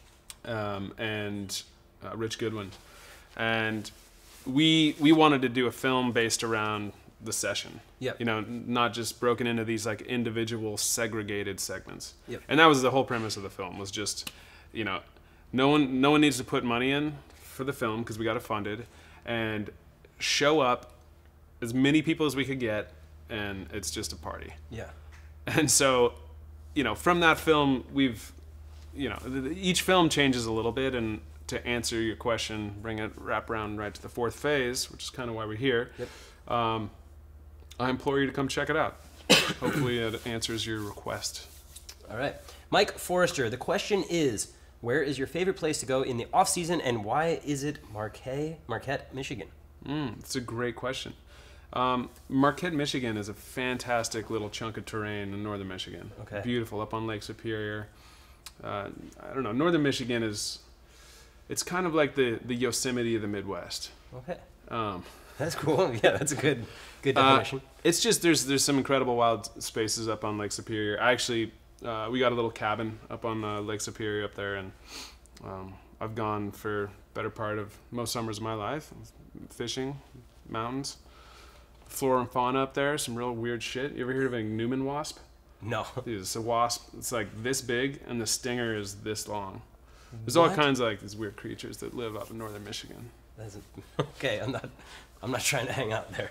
B: um, and uh, Rich Goodwin, and we we wanted to do a film based around the session.
C: Yep.
B: You know, not just broken into these like individual segregated segments.
C: Yep.
B: And that was the whole premise of the film, was just, you know, no one no one needs to put money in for the film because we got it funded, and show up as many people as we could get, and it's just a party.
C: Yeah.
B: And so, you know, from that film, we've, you know, each film changes a little bit, and to answer your question, bring it wrap around right to the fourth phase, which is kind of why we're here.
C: Yep.
B: Um, I implore you to come check it out. Hopefully it answers your request.
C: All right. Mike Forrester, the question is, where is your favorite place to go in the off season, and why is it Marquette, Marquette, Michigan?
B: Mm, it's a great question. Um, Marquette, Michigan is a fantastic little chunk of terrain in northern Michigan.
C: Okay.
B: Beautiful, up on Lake Superior. Uh, I don't know, northern Michigan is, it's kind of like the, the Yosemite of the Midwest.
C: Okay.
B: Um,
C: That's cool. Yeah, that's a good good definition.
B: Uh, it's just, there's there's some incredible wild spaces up on Lake Superior. I actually, uh, we got a little cabin up on uh, Lake Superior up there, and um, I've gone for better part of most summers of my life, fishing, mountains, flora and fauna up there, some real weird shit. You ever heard of a Newman wasp?
C: No.
B: Dude, it's a wasp. It's like this big, and the stinger is this long. There's all
C: What?
B: kinds of like these weird creatures that live up in northern Michigan.
C: That's a, okay, I'm not I'm not trying to hang out there.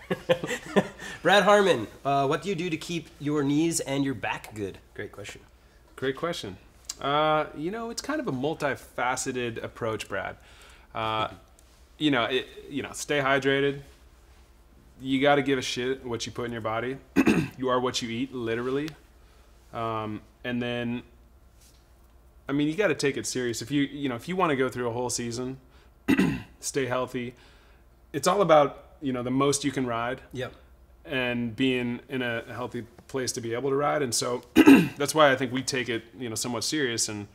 C: Brad Harmon, uh, what do you do to keep your knees and your back good? Great question.
B: Great question. Uh, you know, it's kind of a multifaceted approach, Brad. Uh, you know, it, you know, stay hydrated. You got to give a shit what you put in your body. You are what you eat, literally. Um, and then, I mean, you got to take it serious. If you, you know, if you want to go through a whole season, stay healthy. It's all about, you know, the most you can ride.
C: Yep.
B: And being in a healthy place to be able to ride. And so that's why I think we take it, you know, somewhat serious, and,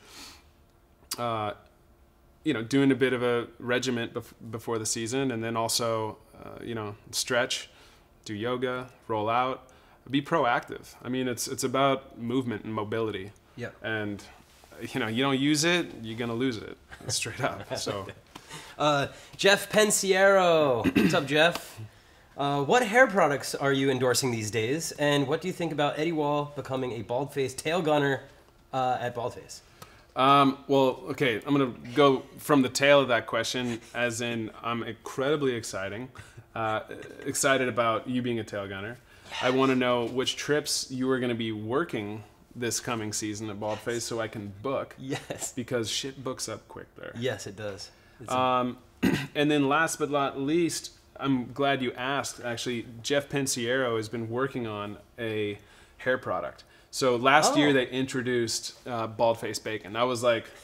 B: uh, you know, doing a bit of a regiment bef- before the season, and then also, uh, you know, stretch, do yoga, roll out, be proactive. I mean, it's, it's about movement and mobility.
C: Yep.
B: And, you know, you don't use it, you're going to lose it straight up. So,
C: Uh, Jeff Pensiero. What's up, Jeff? Uh, what hair products are you endorsing these days? And what do you think about Eddie Wall becoming a bald-faced tail gunner uh, at Baldface?
B: Um, well, okay, I'm going to go from the tail of that question, as in I'm incredibly exciting, uh, excited about you being a tail gunner. Yes. I want to know which trips you are going to be working this coming season at Baldface, yes, so I can book.
C: Yes.
B: Because shit books up quick there.
C: Yes, it does. It's
B: um, and then last but not least, I'm glad you asked. Actually, Jeff Pensiero has been working on a hair product. So last
C: Oh.
B: year they introduced uh, Baldface Bacon. That was like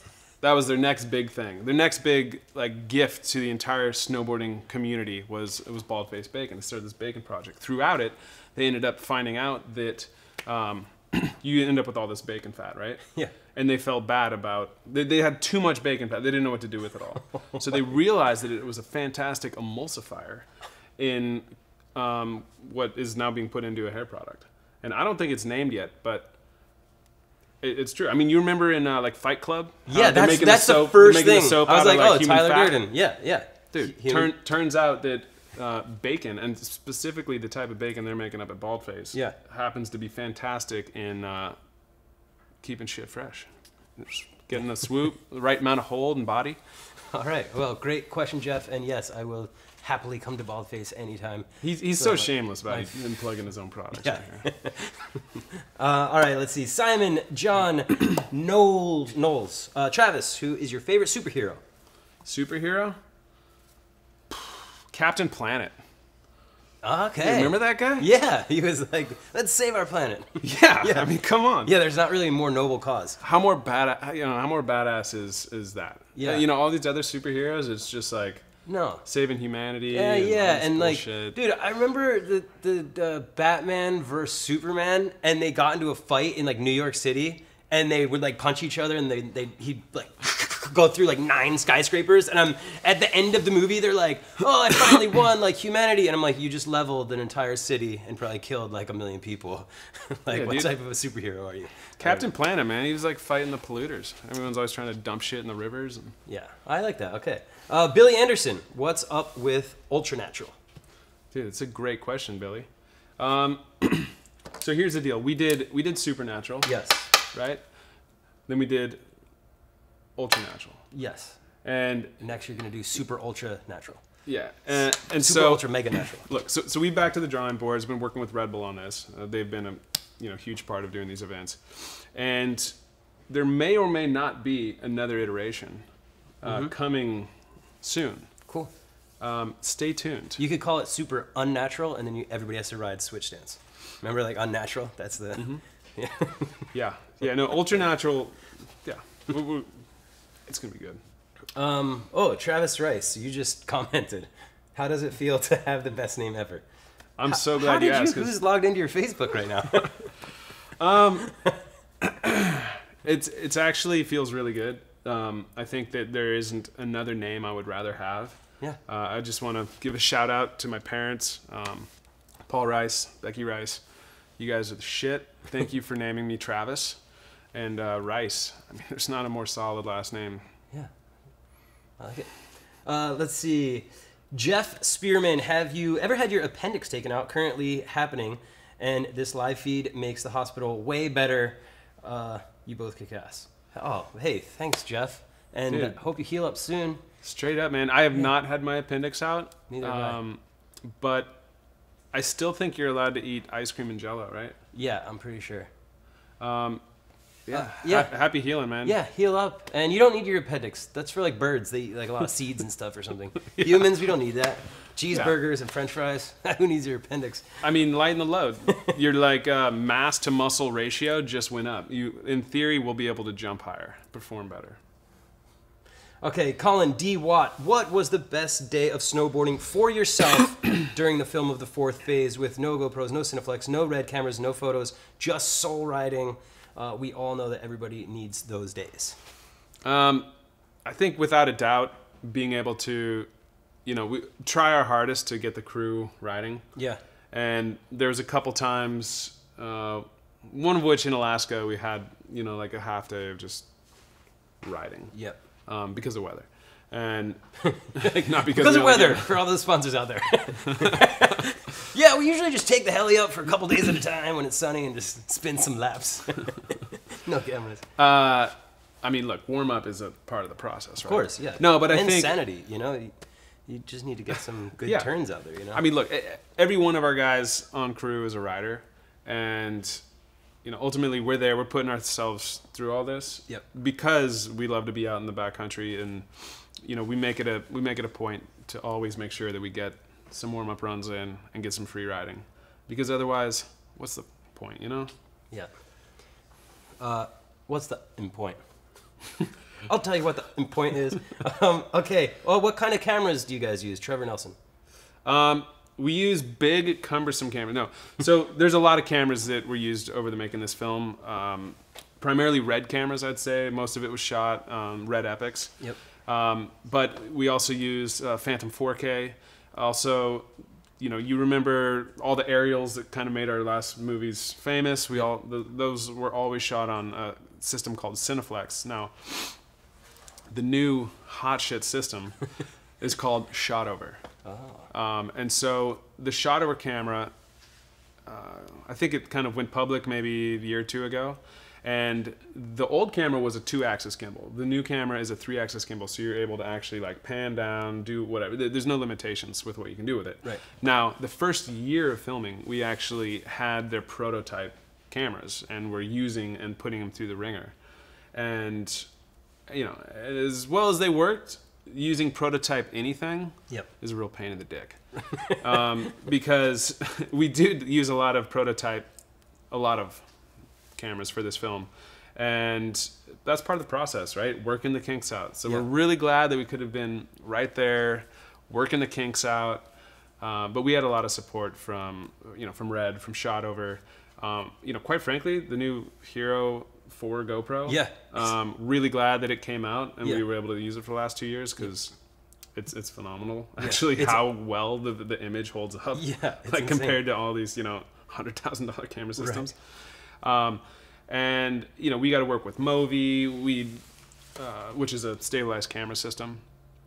B: That was their next big thing. Their next big like gift to the entire snowboarding community was it was bald-faced bacon. They started this bacon project. Throughout it, they ended up finding out that um, you end up with all this bacon fat, right?
C: Yeah.
B: And they felt bad about they, they had too much bacon fat. They didn't know what to do with it all. So they realized that it was a fantastic emulsifier in um, what is now being put into a hair product. And I don't think it's named yet, but it, it's true. I mean, you remember in uh, like Fight Club?
C: Yeah,
B: they're
C: that's
B: making
C: that's
B: the,
C: the
B: soap,
C: first
B: making the
C: thing.
B: soap
C: I was
B: out
C: like,
B: of, like,
C: oh,
B: human
C: Tyler
B: fat.
C: Durden. Yeah, yeah.
B: Dude,
C: Human-
B: turn, turns out that uh, bacon, and specifically the type of bacon they're making up at Baldface,
C: Yeah.
B: happens to be fantastic in uh, keeping shit fresh. Just getting the swoop, the right amount of hold and body.
C: All right. Well, great question, Jeff. And yes, I will happily come to Baldface anytime.
B: He's, he's so, so shameless about it. Him plugging his own products.
C: Yeah.
B: Right here.
C: uh, all right, let's see. Simon, John, Knowles, Knowles. Uh, Travis, who is your favorite superhero?
B: Superhero? Captain Planet.
C: Okay.
B: You remember that guy?
C: Yeah, he was like, let's save our planet.
B: Yeah,
C: Yeah.
B: I mean, come on.
C: Yeah, there's not really a more noble cause.
B: How more bad, you know, how more badass is is that?
C: Yeah.
B: You know, all these other superheroes, it's just like
C: No.
B: saving humanity.
C: Yeah,
B: and all
C: yeah,
B: this
C: and like,
B: bullshit.
C: dude, I remember the, the the Batman versus Superman, and they got into a fight in like New York City, and they would like punch each other, and they they he'd like go through like nine skyscrapers, and I'm at the end of the movie, they're like, oh, I finally won like humanity, and I'm like, you just leveled an entire city and probably killed like a million people. Like,
B: Yeah,
C: what
B: dude.
C: type of a superhero are you?
B: Captain Planet, man, he was like fighting the polluters. Everyone's always trying to dump shit in the rivers. And...
C: Yeah, I like that. Okay, uh, Billy Anderson, what's up with Ultranatural?
B: Dude, it's a great question, Billy. Um, so here's the deal: we did we did Supernatural,
C: Yes,
B: right? Then we did Ultranatural,
C: yes.
B: and
C: Next, you're gonna do Super Ultra Natural.
B: yeah, and, and
C: Super
B: so
C: Ultra Mega Natural.
B: look, so so we back to the drawing boards. Been working with Red Bull on this. Uh, they've been a you know huge part of doing these events, and there may or may not be another iteration uh,
C: Mm-hmm.
B: coming soon.
C: Cool.
B: Um, stay tuned.
C: You could call it Super Unnatural, and then you, everybody has to ride switch stands. Remember, like Unnatural? That's the.
B: Mm-hmm.
C: Yeah.
B: Yeah, yeah, no, Ultranatural. Yeah, we, we, it's gonna be good.
C: Um. Oh, Travis Rice, you just commented. How does it feel to have the best name ever?
B: I'm so
C: How
B: glad
C: did
B: you
C: you?
B: asked. 'cause
C: Who's logged into your Facebook right now?
B: It's it's actually feels really good. Um, I think that there isn't another name I would rather have.
C: Yeah.
B: Uh, I just want to give a shout out to my parents, um, Paul Rice, Becky Rice. You guys are the shit. Thank you for naming me Travis and uh, Rice. I mean, there's not a more solid last name.
C: Yeah. I like it. Uh, let's see. Jeff Spearman, have you ever had your appendix taken out? Currently happening, and this live feed makes the hospital way better. Uh, you both kick ass. Oh, hey, thanks, Jeff. And uh,
B: Dude.
C: hope you heal up soon.
B: Straight up, man. I have not had my appendix out.
C: Neither have I.
B: um, But I still think you're allowed to eat ice cream and Jello, right?
C: Yeah, I'm pretty sure.
B: Um, yeah.
C: Uh, yeah.
B: Ha- happy healing, man.
C: Yeah, heal up. And you don't need your appendix. That's for like birds. They eat like a lot of seeds and stuff or something. Humans, we don't need that. Cheeseburgers and french fries. Who needs your appendix?
B: I mean, lighten the load. Your like uh, mass to muscle ratio just went up. You, in theory, will be able to jump higher, perform better.
C: Okay, Colin D. Watt, what was the best day of snowboarding for yourself during the film of the fourth phase with no GoPros, no Cineflex, no red cameras, no photos, just soul riding? Uh, we all know that everybody needs those days.
B: Um, I think without a doubt, being able to, you know, we try our hardest to get the crew riding.
C: Yeah.
B: And there was a couple times, uh, one of which in Alaska, we had, you know, like a half day of just riding.
C: Yep.
B: Um, because of weather. And not because,
C: Because
B: we
C: of
B: only
C: weather,
B: get-
C: for all those sponsors out there. Yeah, we usually just take the heli up for a couple days at a time when it's sunny and just spin some laps. No cameras.
B: Uh, I mean, look, warm up is a part of the process, right?
C: Of course, yeah.
B: No, but I
C: and
B: think
C: sanity, you know? You, you just need to get some good
B: Yeah.
C: turns out there, you know?
B: I mean, look, e- every one of our guys on crew is a rider, and you know, ultimately, we're there. We're putting ourselves through all this
C: Yep.
B: because we love to be out in the backcountry, and you know, we make it a we make it a point to always make sure that we get some warm up runs in and get some free riding, because otherwise, what's the point, you know?
C: Yeah. Uh, what's the in point? I'll tell you what the point is. Um, okay. Well, what kind of cameras do you guys use, Trevor Nelson?
B: Um, we use big, cumbersome cameras. No. So there's a lot of cameras that were used over the making this film. Um, primarily red cameras, I'd say. Most of it was shot um, red epics.
C: Yep.
B: Um, but we also use uh, Phantom four K. Also, you know, you remember all the aerials that kind of made our last movies famous. We all the, those were always shot on a system called Cineflex. Now, the new hot shit system is called Shot Over. Oh. Um, and so the Shot Over camera, uh, I think it kind of went public maybe a year or two ago. And the old camera was a two-axis gimbal. The new camera is a three-axis gimbal, so you're able to actually like pan down, do whatever. There's no limitations with what you can do with it.
C: Right.
B: Now, the first year of filming, we actually had their prototype cameras, and we're using and putting them through the ringer. And, you know, as well as they worked, using prototype anything
C: yep.
B: is a real pain in the dick. um, because we did use a lot of prototype, a lot of cameras for this film, and that's part of the process, right? Working the kinks out. So yeah. we're really glad that we could have been right there working the kinks out, uh, but we had a lot of support from you know from Red, from Shot Over. Um, you know, quite frankly, the new Hero four GoPro.
C: Yeah.
B: Um, really glad that it came out and
C: yeah.
B: we were able to use it for the last two years because it's it's phenomenal. Actually,
C: yeah. it's
B: how well the the image holds up.
C: Yeah.
B: Like
C: insane.
B: Compared to all these you know hundred thousand dollar camera systems. Right. Um, and you know we got to work with Movi, we, uh, which is a stabilized camera system.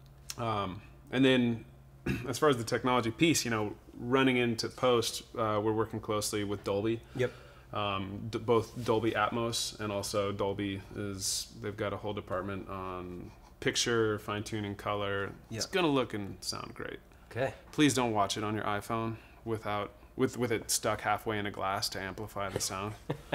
B: Um, and then, as far as the technology piece, you know, running into post, uh, we're working closely with Dolby.
C: Yep.
B: Um, d- both Dolby Atmos and also Dolby is they've got a whole department on picture, fine tuning, color.
C: Yep.
B: It's gonna look and sound great.
C: Okay.
B: Please don't watch it on your iPhone without. With with it stuck halfway in a glass to amplify the sound.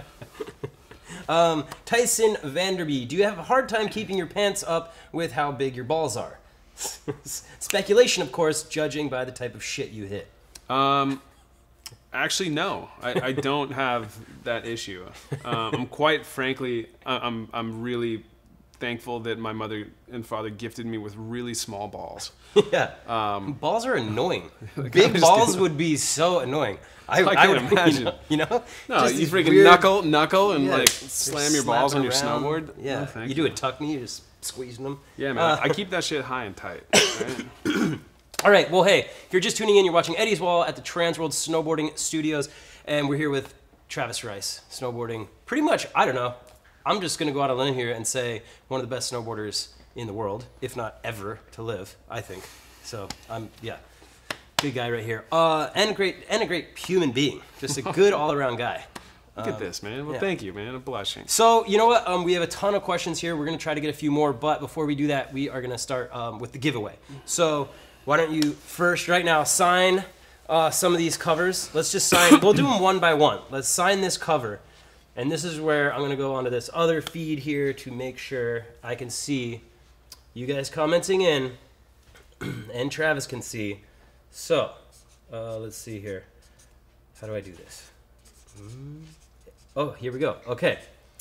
C: um, Tyson Vanderby, do you have a hard time keeping your pants up with how big your balls are? Speculation, of course, judging by the type of shit you hit.
B: Um, actually, no, I, I don't have that issue. Um, I'm quite frankly, I'm I'm really thankful that my mother and father gifted me with really small balls.
C: Yeah.
B: Um,
C: balls are annoying. Big balls would be so annoying. I,
B: I
C: I
B: can't
C: would
B: imagine.
C: You know? You know?
B: No,
C: Just
B: you
C: these
B: freaking
C: weird-
B: knuckle, knuckle, and
C: Yeah,
B: like
C: just
B: slam your balls on your
C: slapping around.
B: snowboard.
C: Yeah.
B: Oh, thank
C: you do a tuck me, you're just squeezing them.
B: Yeah, man.
C: Uh,
B: I keep that shit high and tight. Right?
C: All right. Well, hey, if you're just tuning in, you're watching Eddie's Wall at the Transworld Snowboarding Studios, and we're here with Travis Rice, snowboarding. Pretty much, I don't know. I'm just gonna go out on a limb here and say one of the best snowboarders in the world, if not ever to live. I think so. I'm yeah, big guy right here. Uh, and a great and a great human being. Just a good all around guy.
B: Look
C: um,
B: at this, man. Well,
C: yeah.
B: thank you, man. I'm blushing.
C: So, you know what? Um, we have a ton of questions here. We're going to try to get a few more, but before we do that, we are going to start um, with the giveaway. So, why don't you first, right now, sign uh, some of these covers. Let's just sign. We'll do them one by one. Let's sign this cover. And this is where I'm going to go onto this other feed here to make sure I can see you guys commenting in and Travis can see. So, uh, let's see here. How do I do this? Mm. Oh, here we go. Okay.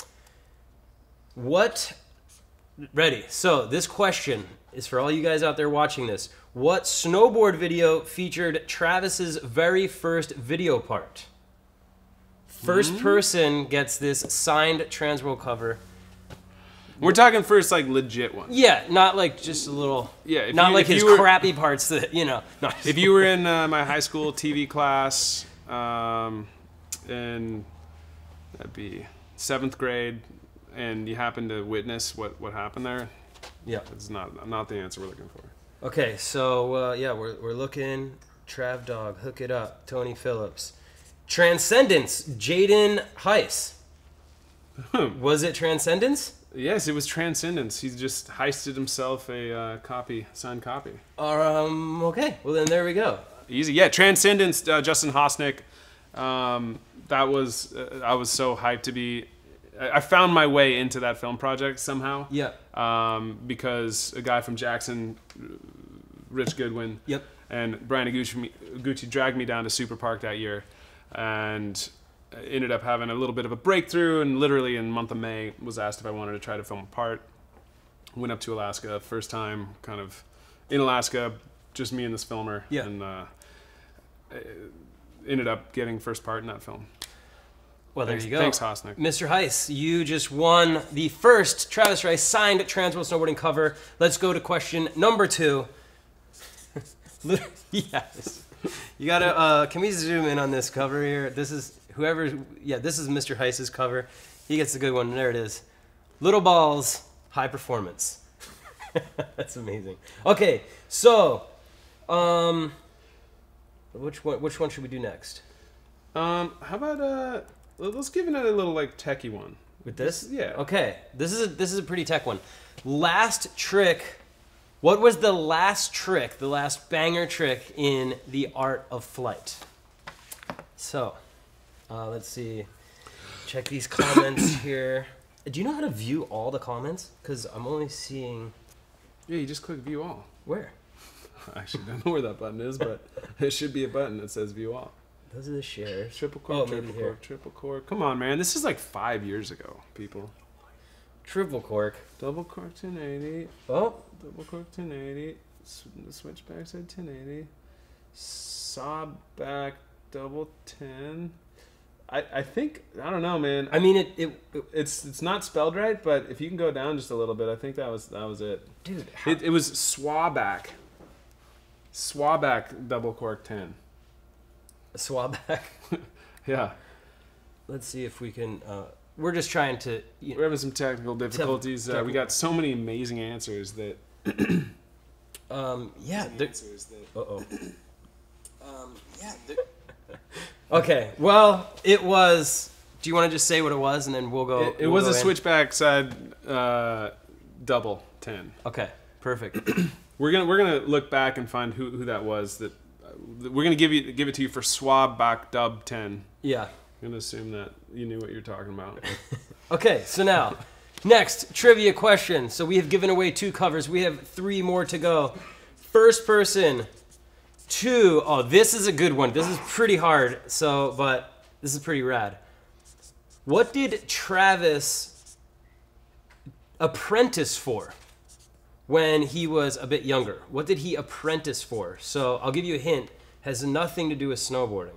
C: What? Ready. So this question is for all you guys out there watching this. What snowboard video featured Travis's very first video part? First
B: Mm-hmm.
C: person gets this signed Transworld cover.
B: We're talking first, like legit one.
C: Yeah, not like just a little.
B: Yeah, if
C: not
B: you-
C: like
B: if
C: his
B: you were-
C: crappy parts that you know. No,
B: If you were in uh, my high school T V class, um, and that'd be seventh grade, and you happen to witness what, what happened there,
C: yeah.
B: it's not not the answer we're looking for.
C: Okay, so uh, yeah, we're we're looking. Trav Dog, Hook It Up, Tony Phillips, Transcendence, Jaden Heiss. Was it Transcendence?
B: Yes, it was Transcendence. He just heisted himself a uh, copy, signed copy.
C: Um. Okay. Well, then there we go.
B: Easy, yeah. Transcendence, uh, Justin Hosnick. Um, that was uh, I was so hyped to be. I I found my way into that film project somehow.
C: Yeah.
B: Um, because a guy from Jackson, Rich Goodwin,
C: Yep.
B: and Brian Gucci, Gucci dragged me down to Super Park that year, and ended up having a little bit of a breakthrough. And literally in the month of May, was asked if I wanted to try to film a part. went up to Alaska, first time kind of in Alaska, just me and this filmer.
C: Yeah.
B: And uh, ended up getting first part in that film.
C: Well, there
B: Thanks,
C: you go.
B: Thanks, Hosnick.
C: Mister Heiss, you just won the first Travis Rice signed Transworld Snowboarding cover. Let's go to question number two. Yes. You gotta, uh, can we zoom in on this cover here? This is, whoever, yeah, this is Mister Heiss's cover. He gets the good one. There it is. Little balls, high performance. That's amazing. Okay, so, um, which one, which one should we do next?
B: Um, how about, uh, let's give it a little, like, techie one.
C: With this?
B: Yeah.
C: Okay. This is a, this is a pretty tech one. Last trick. What was the last trick, the last banger trick in the art of flight? So, uh, let's see. Check these comments here. Do you know how to view all the comments? Because I'm only seeing...
B: Yeah, you just click view all.
C: Where?
B: I actually don't know where that button is, but it should be a button that says view all.
C: Those are the shares.
B: Triple core,
C: Oh,
B: triple
C: maybe
B: core,
C: here.
B: triple core. Come on, man. This is like five years ago, people.
C: Triple cork.
B: Double cork ten eighty.
C: Oh.
B: Double cork ten eighty. S- The switchback said ten eighty. Saw back double ten. I, I think, I don't know, man.
C: I mean, it, it, it
B: It's it's not spelled right, but if you can go down just a little bit, I think that was that was it.
C: dude, how,
B: It, it was Swaback. Swaback double cork ten.
C: swab back.
B: Yeah.
C: Let's see if we can, uh, we're just trying to, you
B: We're having some technical difficulties. Uh, we got so many amazing answers that.
C: um, yeah. there-
B: Answers that.
C: Uh-oh.
B: Um, yeah.
C: Okay, well, it was. Do you want to just say what it was, and then we'll go?
B: It, it
C: we'll
B: was
C: go
B: a
C: in?
B: switchback side uh, double ten.
C: Okay, perfect.
B: We're gonna we're gonna look back and find who, who that was. That uh, we're gonna give you give it to you for swab back dub ten.
C: Yeah.
B: I'm gonna assume that you knew what you're talking about.
C: Okay, so now, next trivia question. So we have given away two covers. We have three more to go. First person to. Oh, this is a good one. This is pretty hard. So, but this is pretty rad. What did Travis apprentice for when he was a bit younger? What did he apprentice for? So I'll give you a hint. Has nothing to do with snowboarding.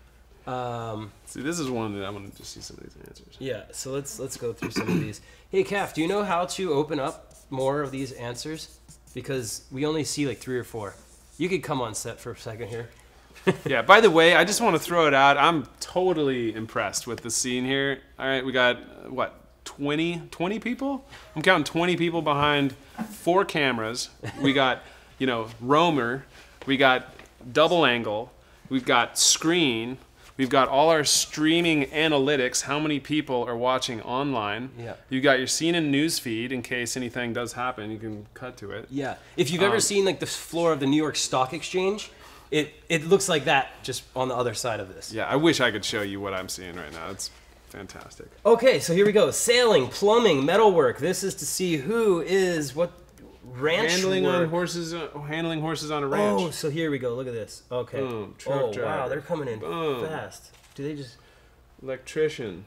C: Um,
B: See, this is one that I want to just see some of these answers.
C: yeah, so let's let's go through some of these. Hey, Calf, do you know how to open up more of these answers? Because we only see like three or four. You could come on set for a second here.
B: Yeah, by the way, I just want to throw it out. I'm totally impressed with the scene here. All right, we got, uh, what, twenty, twenty people? I'm counting twenty people behind four cameras. We got, you know, roamer. We got double angle. We've got screen. We've got all our streaming analytics, how many people are watching online.
C: Yeah.
B: You got your scene and news feed in case anything does happen. You can cut to it.
C: Yeah. If you've ever
B: Um,
C: seen like the floor of the New York Stock Exchange, it it looks like that just on the other side of this.
B: Yeah, I wish I could show you what I'm seeing right now. It's fantastic.
C: Okay, so here we go. Sailing, plumbing, metalwork. This is to see who is what ranch
B: handling
C: work.
B: on horses, uh, handling horses on a ranch.
C: Oh, so here we go. Look at this. Okay.
B: Boom, truck
C: oh, wow,
B: driver.
C: they're coming in
B: Boom.
C: fast. Do they just
B: Electrician.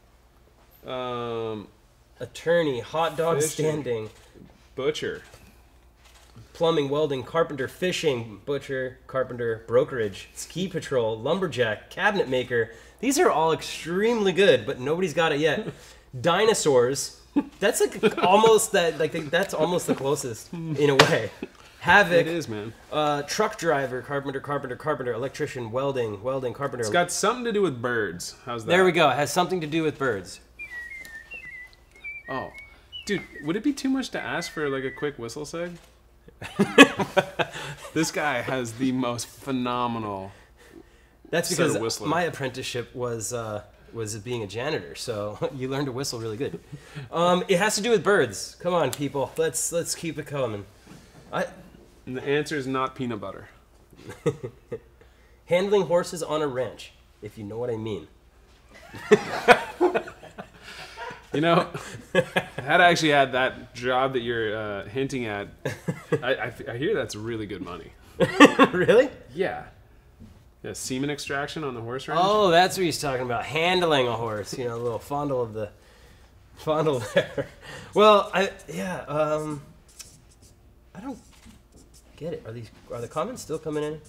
B: Um,
C: attorney, hot dog
B: Fishing.
C: standing,
B: butcher.
C: plumbing, welding, carpenter, fishing, butcher, carpenter, brokerage, ski patrol, lumberjack, cabinet maker. These are all extremely good, but nobody's got it yet. Dinosaurs. That's like almost that. Like that's almost the closest in a way. Havoc.
B: It is, man.
C: Uh, truck driver, carpenter, carpenter, carpenter, electrician, welding, welding, carpenter.
B: It's got something to do with birds. How's that?
C: There we go. It has something to do with birds.
B: Oh, dude, would it be too much to ask for like a quick whistle seg? This guy has the most phenomenal.
C: That's
B: Set of
C: because
B: whistling.
C: my apprenticeship was uh, was being a janitor, so you learn to whistle really good. Um, it has to do with birds. Come on, people. Let's let's keep it coming. I,
B: And the answer is not peanut butter.
C: handling horses on a ranch, if you know what I mean.
B: You know, had I actually had that job that you're uh, hinting at, I, I, I hear that's really good money.
C: Really?
B: Yeah. Yeah, semen extraction on the horse ranch.
C: Oh, that's what he's talking about. Handling a horse. You know, a little fondle of the. Fondle there. Well, I yeah. Um, I don't get it. Are these are the comments still coming in?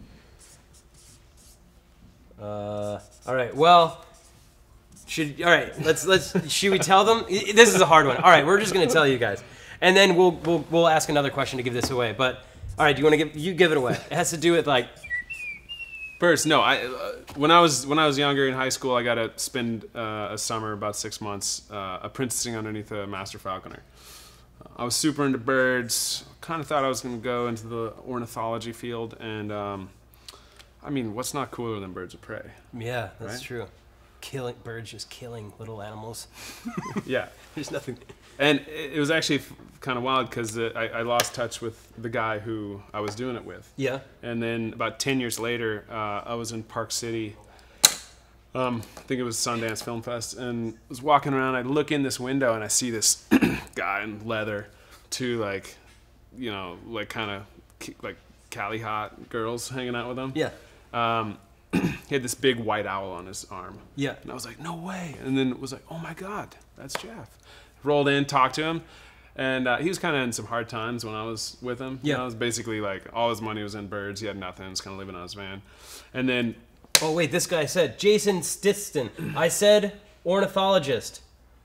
C: Uh, all right. Well, should all right. Let's let's. Should we tell them? This is a hard one. All right, we're just gonna tell you guys, and then we'll we'll we'll ask another question to give this away. But all right, do you want to give you give it away? It has to do with like.
B: First, no. I uh, when I was when I was younger in high school, I got to spend uh, a summer, about six months, uh, apprenticing underneath a master falconer. Uh, I was super into birds. Kind of thought I was going to go into the ornithology field, and um, I mean, what's not cooler than birds of prey?
C: Yeah, that's
B: right?
C: true. Killing birds, just killing little animals.
B: Yeah,
C: There's nothing.
B: and it, it was actually f- kind of wild because uh, I, I lost touch with the guy who I was doing it with.
C: Yeah.
B: And then about ten years later, uh, I was in Park City. Um, I think it was Sundance Film Fest, and was walking around. I look in this window and I see this guy in leather, two like, you know, like kind of like Cali hot girls hanging out with him.
C: Yeah.
B: Um, he had this big white owl on his arm.
C: Yeah.
B: And I was like, no way. And then it was like, oh my God, that's Jeff. Rolled in, talked to him. And uh, he was kind of in some hard times when I was with him.
C: Yeah.
B: You know, it was basically like all his money was in birds. He had nothing. He was kind of living on his van. And then...
C: Oh, wait, this guy said, Jason Stiston. I said ornithologist.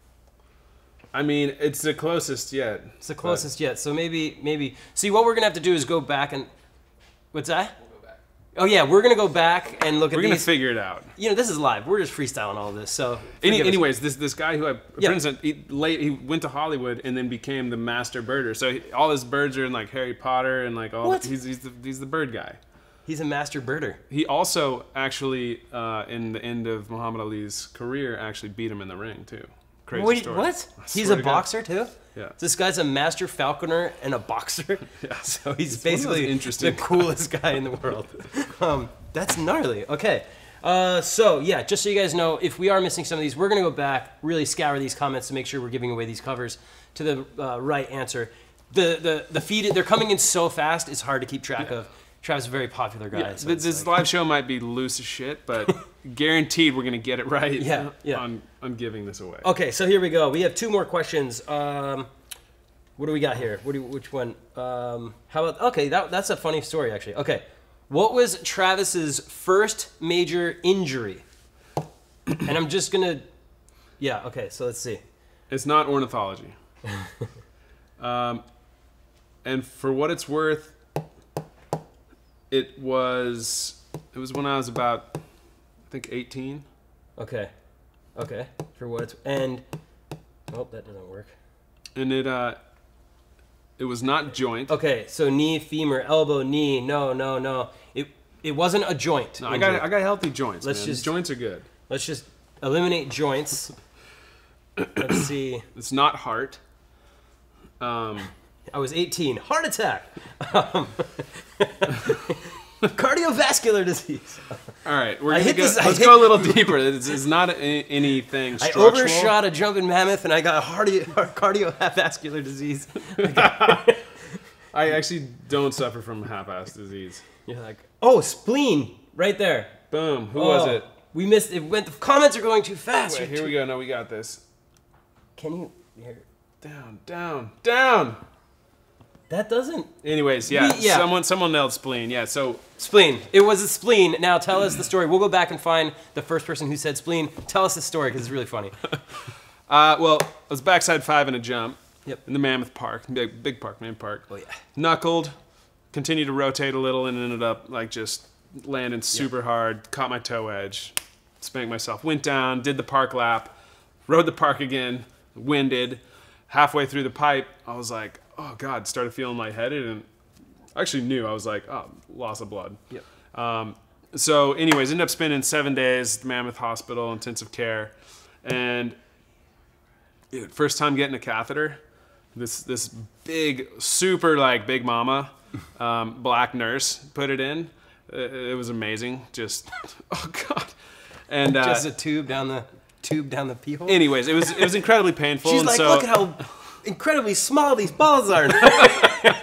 B: I mean, it's the closest yet.
C: It's the closest yet. So maybe, maybe... See, what we're going to have to do is go back and... What's that? Oh yeah, we're gonna go back and look
B: We're
C: at
B: gonna
C: these.
B: figure it out.
C: You know, this is live. We're just freestyling all this. So,
B: Any,
C: forgive us.
B: anyways, this this guy who I
C: Yeah.
B: friends he late he went to Hollywood and then became the master birder. So he, all his birds are in like Harry Potter and like all.
C: What?
B: The, he's he's the, he's the bird guy.
C: He's a master birder.
B: He also actually uh, in the end of Muhammad Ali's career actually beat him in the ring too. Crazy
C: Wait,
B: story.
C: what?
B: I
C: He's
B: swear
C: a
B: to God.
C: boxer too?
B: Yeah.
C: This guy's a master falconer and a boxer.
B: Yeah.
C: So he's
B: It's one of those
C: basically
B: interesting-
C: the coolest guy in the world. Um, that's gnarly. Okay. Uh, so yeah, just so you guys know, if we are missing some of these, we're gonna go back, really scour these comments to make sure we're giving away these covers to the uh, right answer. The the the feed they're coming in so fast, it's hard to keep track
B: Yeah.
C: of. Travis is a very popular guy.
B: Yeah,
C: so
B: th-
C: it's
B: this
C: like-
B: live show might be loose as shit, but guaranteed we're gonna get it right.
C: Yeah, yeah.
B: On on giving this away.
C: Okay, so here we go. We have two more questions. Um, what do we got here? What do, which one? Um, how about? Okay, that, that's a funny story actually. Okay, what was Travis's first major injury? And I'm just gonna, yeah. Okay, so let's see.
B: It's not ornithology. um, and for what it's worth, it was it was when I was about I think eighteen.
C: Okay, okay. For what? It's, and oh, that doesn't work.
B: And it uh it was not joint.
C: Okay, so knee, femur, elbow, knee. No, no, no. It it wasn't a joint.
B: No, I
C: injury.
B: got I got healthy joints.
C: Let's
B: man.
C: just-
B: joints are good.
C: Let's just eliminate joints. Let's see.
B: It's not heart. Um,
C: I was eighteen. Heart attack. Um, cardiovascular disease.
B: all right, we're
C: I
B: gonna
C: hit
B: go,
C: this- I
B: let's
C: hit-
B: go a little deeper. It's, it's not a, anything
C: I
B: structural.
C: overshot a jumping mammoth and I got hardi- cardiovascular disease.
B: I actually don't suffer from half-ass disease.
C: You're like, oh, spleen, right there.
B: Boom. Who
C: Oh,
B: was it?
C: We missed it. Went. The comments are going too fast.
B: Wait,
C: You're
B: here
C: too-
B: we go. No, we got this.
C: Can you? Here.
B: Down, down, down.
C: That doesn't.
B: Anyways, yeah,
C: We- yeah.
B: someone someone nailed spleen. Yeah, so
C: Spleen. It was a spleen. Now tell us the story. We'll go back and find the first person who said spleen. Tell us the story because it's really funny.
B: uh, well, I was backside five in a jump.
C: Yep.
B: In the Mammoth Park, big, big park, main park.
C: Oh yeah.
B: Knuckled, continued to rotate a little, and ended up like just landing super hard. Caught my toe edge, spanked myself. Went down, did the park lap, rode the park again. Winded. Halfway through the pipe, I was like, oh God, started feeling lightheaded, and I actually knew. I was like, oh, loss of blood.
C: Yep.
B: Um, so anyways, ended up spending seven days at Mammoth Hospital, intensive care. And dude, first time getting a catheter, this this big, super like big mama, um, black nurse put it in. It, it was amazing. Just, oh God. And uh,
C: Just a tube down the tube down the pee hole.
B: anyways, it was it was incredibly painful.
C: She's
B: and
C: like,
B: so,
C: look at how incredibly small these balls are.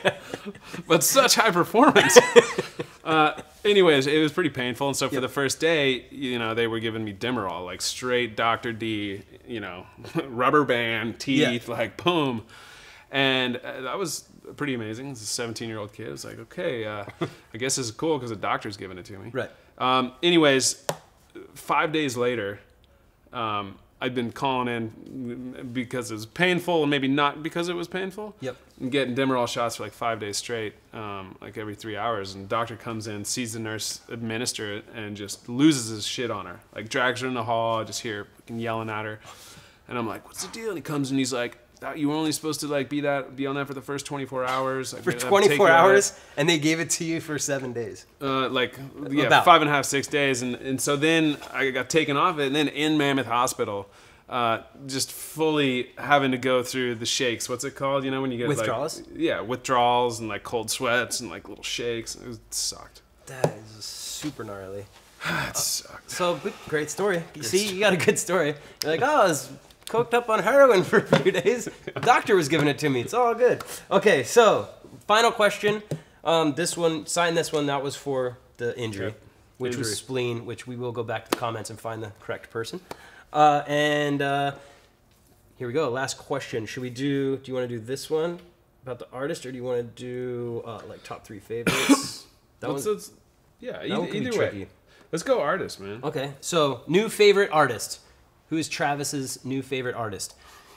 B: but such high performance. uh, anyways, it was pretty painful, and so for
C: Yep.
B: the first day, you know, they were giving me Demerol, like straight Doctor D, you know, rubber band, teeth,
C: Yeah.
B: like boom. And uh, that was pretty amazing. As a seventeen-year-old kid, I was like, okay, uh, I guess this is cool because the doctor's giving it to me.
C: Right.
B: Um, anyways, five days later, um, I'd been calling in because it was painful, and maybe not because it was painful.
C: Yep.
B: And getting Demerol shots for like five days straight, um, like every three hours. And the doctor comes in, sees the nurse administer it, and just loses his shit on her. Like drags her in the hall, I just hear fucking yelling at her. And I'm like, what's the deal? And he comes and he's like, that you were only supposed to like be that be on that for the first twenty-four hours. Like,
C: For
B: that'd take
C: twenty-four
B: you out.
C: hours, and they gave it to you for seven days.
B: Uh, like yeah,
C: About.
B: five and a half, six days, and and so then I got taken off it, and then in Mammoth Hospital, uh, just fully having to go through the shakes. What's it called? You know when you get
C: Withdrawals?
B: Like, yeah, withdrawals and like cold sweats and like little shakes. It, was, it sucked.
C: That is super gnarly.
B: It sucked.
C: So, good- great story. You see, you got a good story. You're like, oh, I was coked up on heroin for a few days. The doctor was giving it to me. It's all good. Okay, so final question. Um, this one, sign this one. That was for the injury,
B: Yep.
C: which
B: Injury.
C: was spleen, which we will go back to the comments and find the correct person. Uh, and uh, here we go. Last question. Should we do, do you want to do this one about the artist, or do you want to do uh, like top three favorites? That
B: Let's,
C: one,
B: let's, yeah,
C: that
B: either,
C: one could be
B: either way.
C: tricky.
B: Let's go artist, man.
C: Okay, so new favorite artist. Who is Travis's new favorite artist?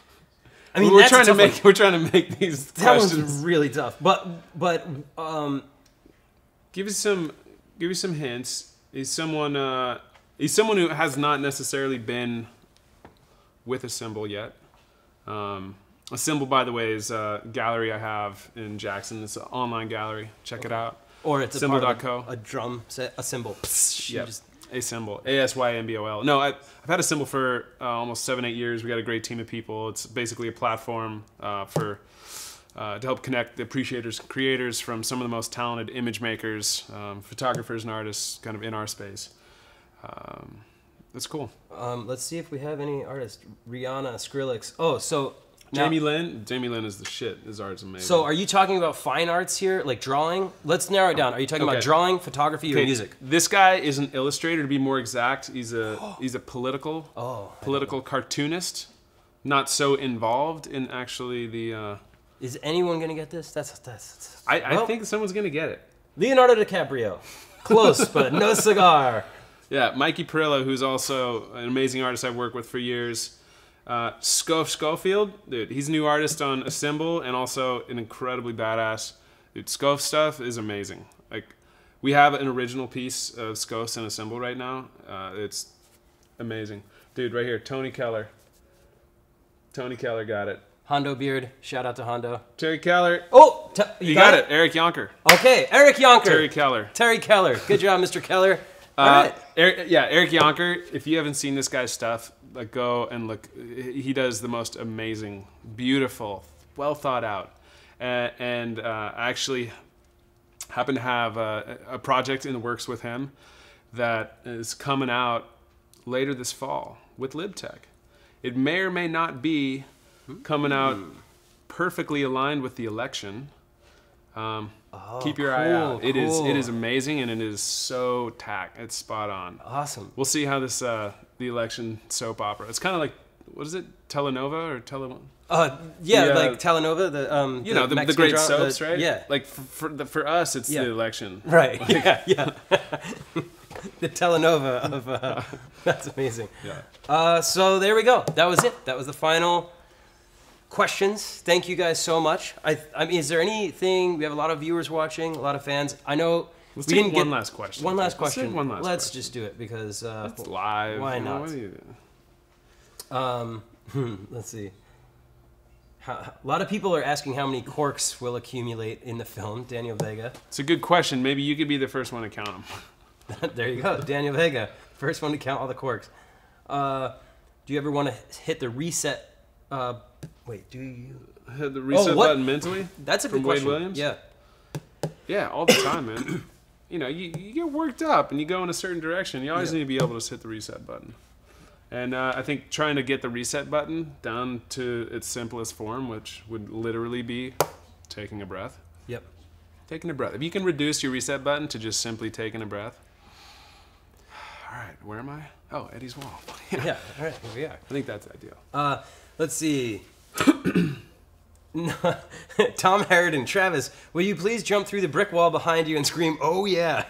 C: I mean,
B: we're
C: that's a
B: trying to
C: tough
B: make
C: one.
B: we're trying to make these
C: That one's
B: questions.
C: really tough. But but um,
B: Give you some give you some hints. He's someone uh, he's someone who has not necessarily been with a symbol yet. Um, a symbol, by the way, is a gallery I have in Jackson. It's an online gallery. Check it out.
C: or it's a
B: Symbol
C: part
B: dot
C: of
B: co.
C: a, a drum set, a symbol. You
B: Yep.
C: just-
B: A symbol. A S Y M B O L. No, I, I've had a symbol for uh, almost seven, eight years. We got a great team of people. It's basically a platform uh, for uh, to help connect the appreciators, creators from some of the most talented image makers, um, photographers, and artists, kind of in our space. Um, that's cool.
C: Um, let's see if we have any artists. Rihanna, Skrillex. Oh, so now-
B: Jamie Lynn. Jamie Lynn is the shit. His art's amazing.
C: So are you talking about fine arts here, like drawing? Let's narrow it down. Are you talking about
B: Okay.
C: drawing, photography, or
B: Okay,
C: music?
B: This guy is an illustrator, to be more exact. He's a he's a political
C: Oh, I
B: political cartoonist, not so involved in actually the. Uh,
C: Is anyone gonna get this? That's that's.
B: I, I
C: well,
B: think someone's gonna get it.
C: Leonardo DiCaprio. Close, but no cigar.
B: Yeah, Mikey Perillo, who's also an amazing artist I've worked with for years. Uh, Scof Schofield, dude, he's a new artist on A Symbol and also an incredibly badass. Dude, Scof stuff is amazing. Like, we have an original piece of Scof's in A Symbol right now. Uh, it's amazing. Dude, right here, Tony Keller. Tony Keller got it.
C: Hondo Beard. Shout out to Hondo.
B: Terry Keller.
C: Oh, t- you,
B: You got it. Eric Yonker.
C: Okay, Eric Yonker.
B: Terry Keller.
C: Terry Keller. Good job, Mister Keller. All
B: Uh,
C: right.
B: Eric, yeah, Eric Yonker. If you haven't seen this guy's stuff, like go and look. He does the most amazing, beautiful, well thought out, uh, and uh, I actually happen to have a, a project in the works with him that is coming out later this fall with LibTech. It may or may not be coming out perfectly aligned with the election. Um, keep your eye
C: cool,
B: out. It is
C: cool.
B: it is amazing, and it is so tack. It's spot on.
C: Awesome.
B: We'll see how this uh, the election soap opera. It's kind of like, what is it, Telenova or Tele?
C: Uh, yeah,
B: The, uh,
C: like Telenova, the um,
B: You know, the, the
C: Mexican
B: great
C: dra-
B: soaps,
C: the-
B: right?
C: Yeah,
B: Like for for, the, for us, it's
C: Yeah.
B: the election.
C: right. Yeah, yeah. The Telenova of uh, that's amazing.
B: Yeah.
C: Uh, so there we go. That was it. That was the final questions. Thank you guys so much. I, I mean, is there anything? We have a lot of viewers watching, a lot of fans. I know
B: Let's
C: we
B: take
C: didn't
B: one
C: get
B: last question.
C: One last
B: Let's take
C: question.
B: one last
C: Let's
B: question.
C: just do it because uh,
B: It's live.
C: Why
B: you know,
C: not?
B: what do you-
C: Um, let's see. How, a lot of people are asking how many corks will accumulate in the film. Daniel Vega.
B: It's a good question. Maybe you could be the first one to count them.
C: There you go. Daniel Vega. First one to count all the corks. Uh, do you ever want to hit the reset? Uh, wait, do you?
B: Hit the reset
C: Oh, what?
B: button mentally.
C: That's a
B: From
C: good
B: Wade
C: question.
B: Williams?
C: Yeah.
B: Yeah, all the time, man. You know, you, you get worked up and you go in a certain direction. You always
C: Yeah.
B: need to be able to just hit the reset button. And uh, I think trying to get the reset button down to its simplest form, which would literally be taking a breath,
C: Yep.
B: Taking a breath. If you can reduce your reset button to just simply taking a breath. All right, where am I? Oh, Eddie's Wall.
C: Yeah, yeah, all right, here we are.
B: I think that's ideal.
C: Uh, let's see. Tom Harridan, Travis, will you please jump through the brick wall behind you and scream, "Oh yeah"?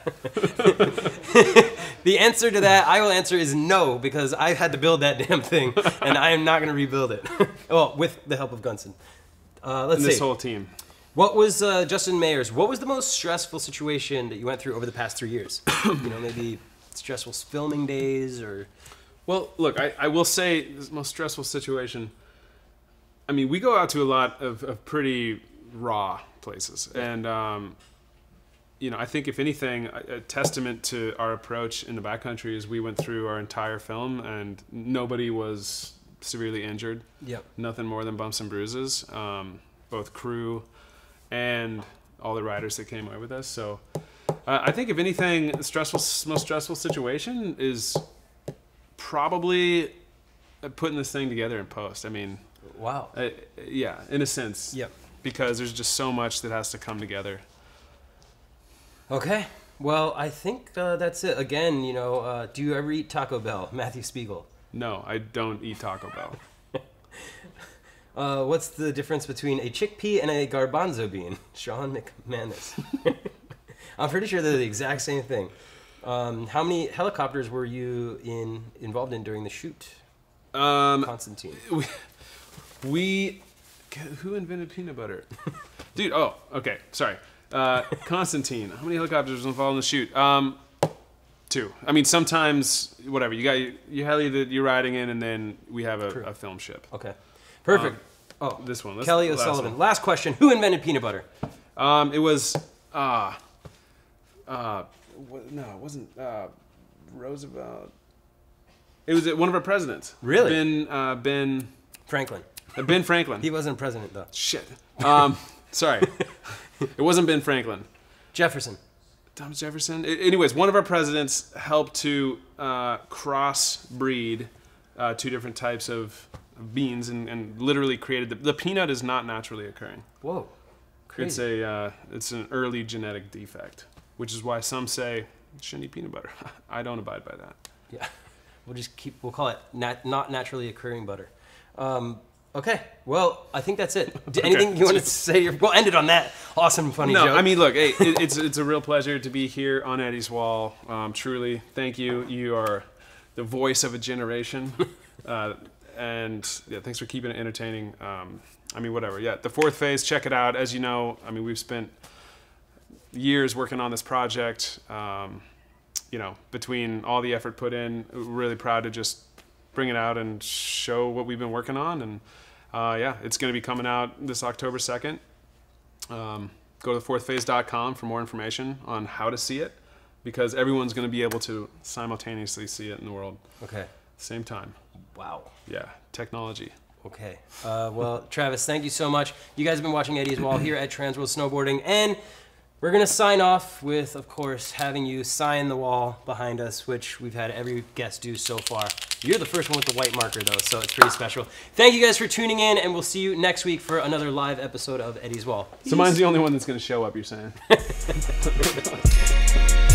C: The answer to that, I will answer, is no, because I had to build that damn thing, and I am not going to rebuild it. Well, with the help of Gunson. Uh, let's
B: and
C: see.
B: this whole team.
C: What was, uh, Justin Mayers, what was the most stressful situation that you went through over the past three years? You know, maybe stressful filming days or...
B: Well, look, I, I will say the most stressful situation, I mean, we go out to a lot of, of pretty raw places. And, um, you know, I think if anything, a, a testament to our approach in the backcountry is we went through our entire film and nobody was severely injured.
C: Yep.
B: Nothing more than bumps and bruises, um, both crew and all the riders that came away with us. So uh, I think if anything, the stressful, most stressful situation is probably putting this thing together in post. I mean,
C: wow.
B: Uh, yeah, in a sense.
C: Yep.
B: Because there's just so much that has to come together.
C: Okay. Well, I think uh, that's it. Again, you know, uh, do you ever eat Taco Bell? Matthew Spiegel.
B: No, I don't eat Taco Bell.
C: Uh, what's the difference between a chickpea and a garbanzo bean? Sean McManus. I'm pretty sure they're the exact same thing. Um, how many helicopters were you in involved in during the shoot?
B: Um,
C: Constantine.
B: We, we, who invented peanut butter? Dude, oh, okay, sorry. Uh, Constantine, how many helicopters were involved in the shoot? Um, two. I mean, sometimes, whatever, you got your, your heli that you're riding in, and then we have a, a film ship.
C: Okay. Perfect.
B: Um,
C: oh,
B: this one. Let's-
C: Kelly
B: the last
C: O'Sullivan.
B: one.
C: Last question. Who invented peanut butter?
B: Um, it was, uh, uh, what, no, it wasn't, uh, Roosevelt. It was one of our presidents.
C: Really?
B: Ben, uh, Ben,
C: Franklin.
B: uh, Ben Franklin.
C: He wasn't president, though.
B: Shit. Um, sorry. It wasn't Ben Franklin.
C: Jefferson.
B: Thomas Jefferson. I- anyways, one of our presidents helped to, uh, cross-breed, uh, two different types of beans and, and literally created the, the peanut is not naturally occurring.
C: Whoa. Crazy.
B: It's a uh, it's an early genetic defect, which is why some say shouldn't eat peanut butter. I don't abide by that.
C: Yeah. We'll just keep, we'll call it nat, not naturally occurring butter. Um, okay. Well, I think that's it. D- anything you want to say? We'll end it on that awesome, funny
B: No,
C: joke.
B: I mean, look, hey, it, it's it's a real pleasure to be here on Eddie's Wall. Um, truly, thank you. You are the voice of a generation. Uh, and yeah, thanks for keeping it entertaining. Um, I mean, whatever. Yeah, the fourth phase, check it out. As you know, I mean, we've spent years working on this project. Um, you know, between all the effort put in, we're really proud to just bring it out and show what we've been working on. And uh, yeah, it's going to be coming out this October second. Um, go to the fourth phase dot com for more information on how to see it, because everyone's going to be able to simultaneously see it in the world.
C: Okay.
B: Same time.
C: Wow.
B: Yeah, technology.
C: Okay. Uh, well, Travis, thank you so much. You guys have been watching Eddie's Wall here at Transworld Snowboarding, and we're going to sign off with, of course, having you sign the wall behind us, which we've had every guest do so far. You're the first one with the white marker, though, so it's pretty special. Thank you guys for tuning in, and we'll see you next week for another live episode of Eddie's Wall.
B: So mine's the only one that's going to show up, you're saying?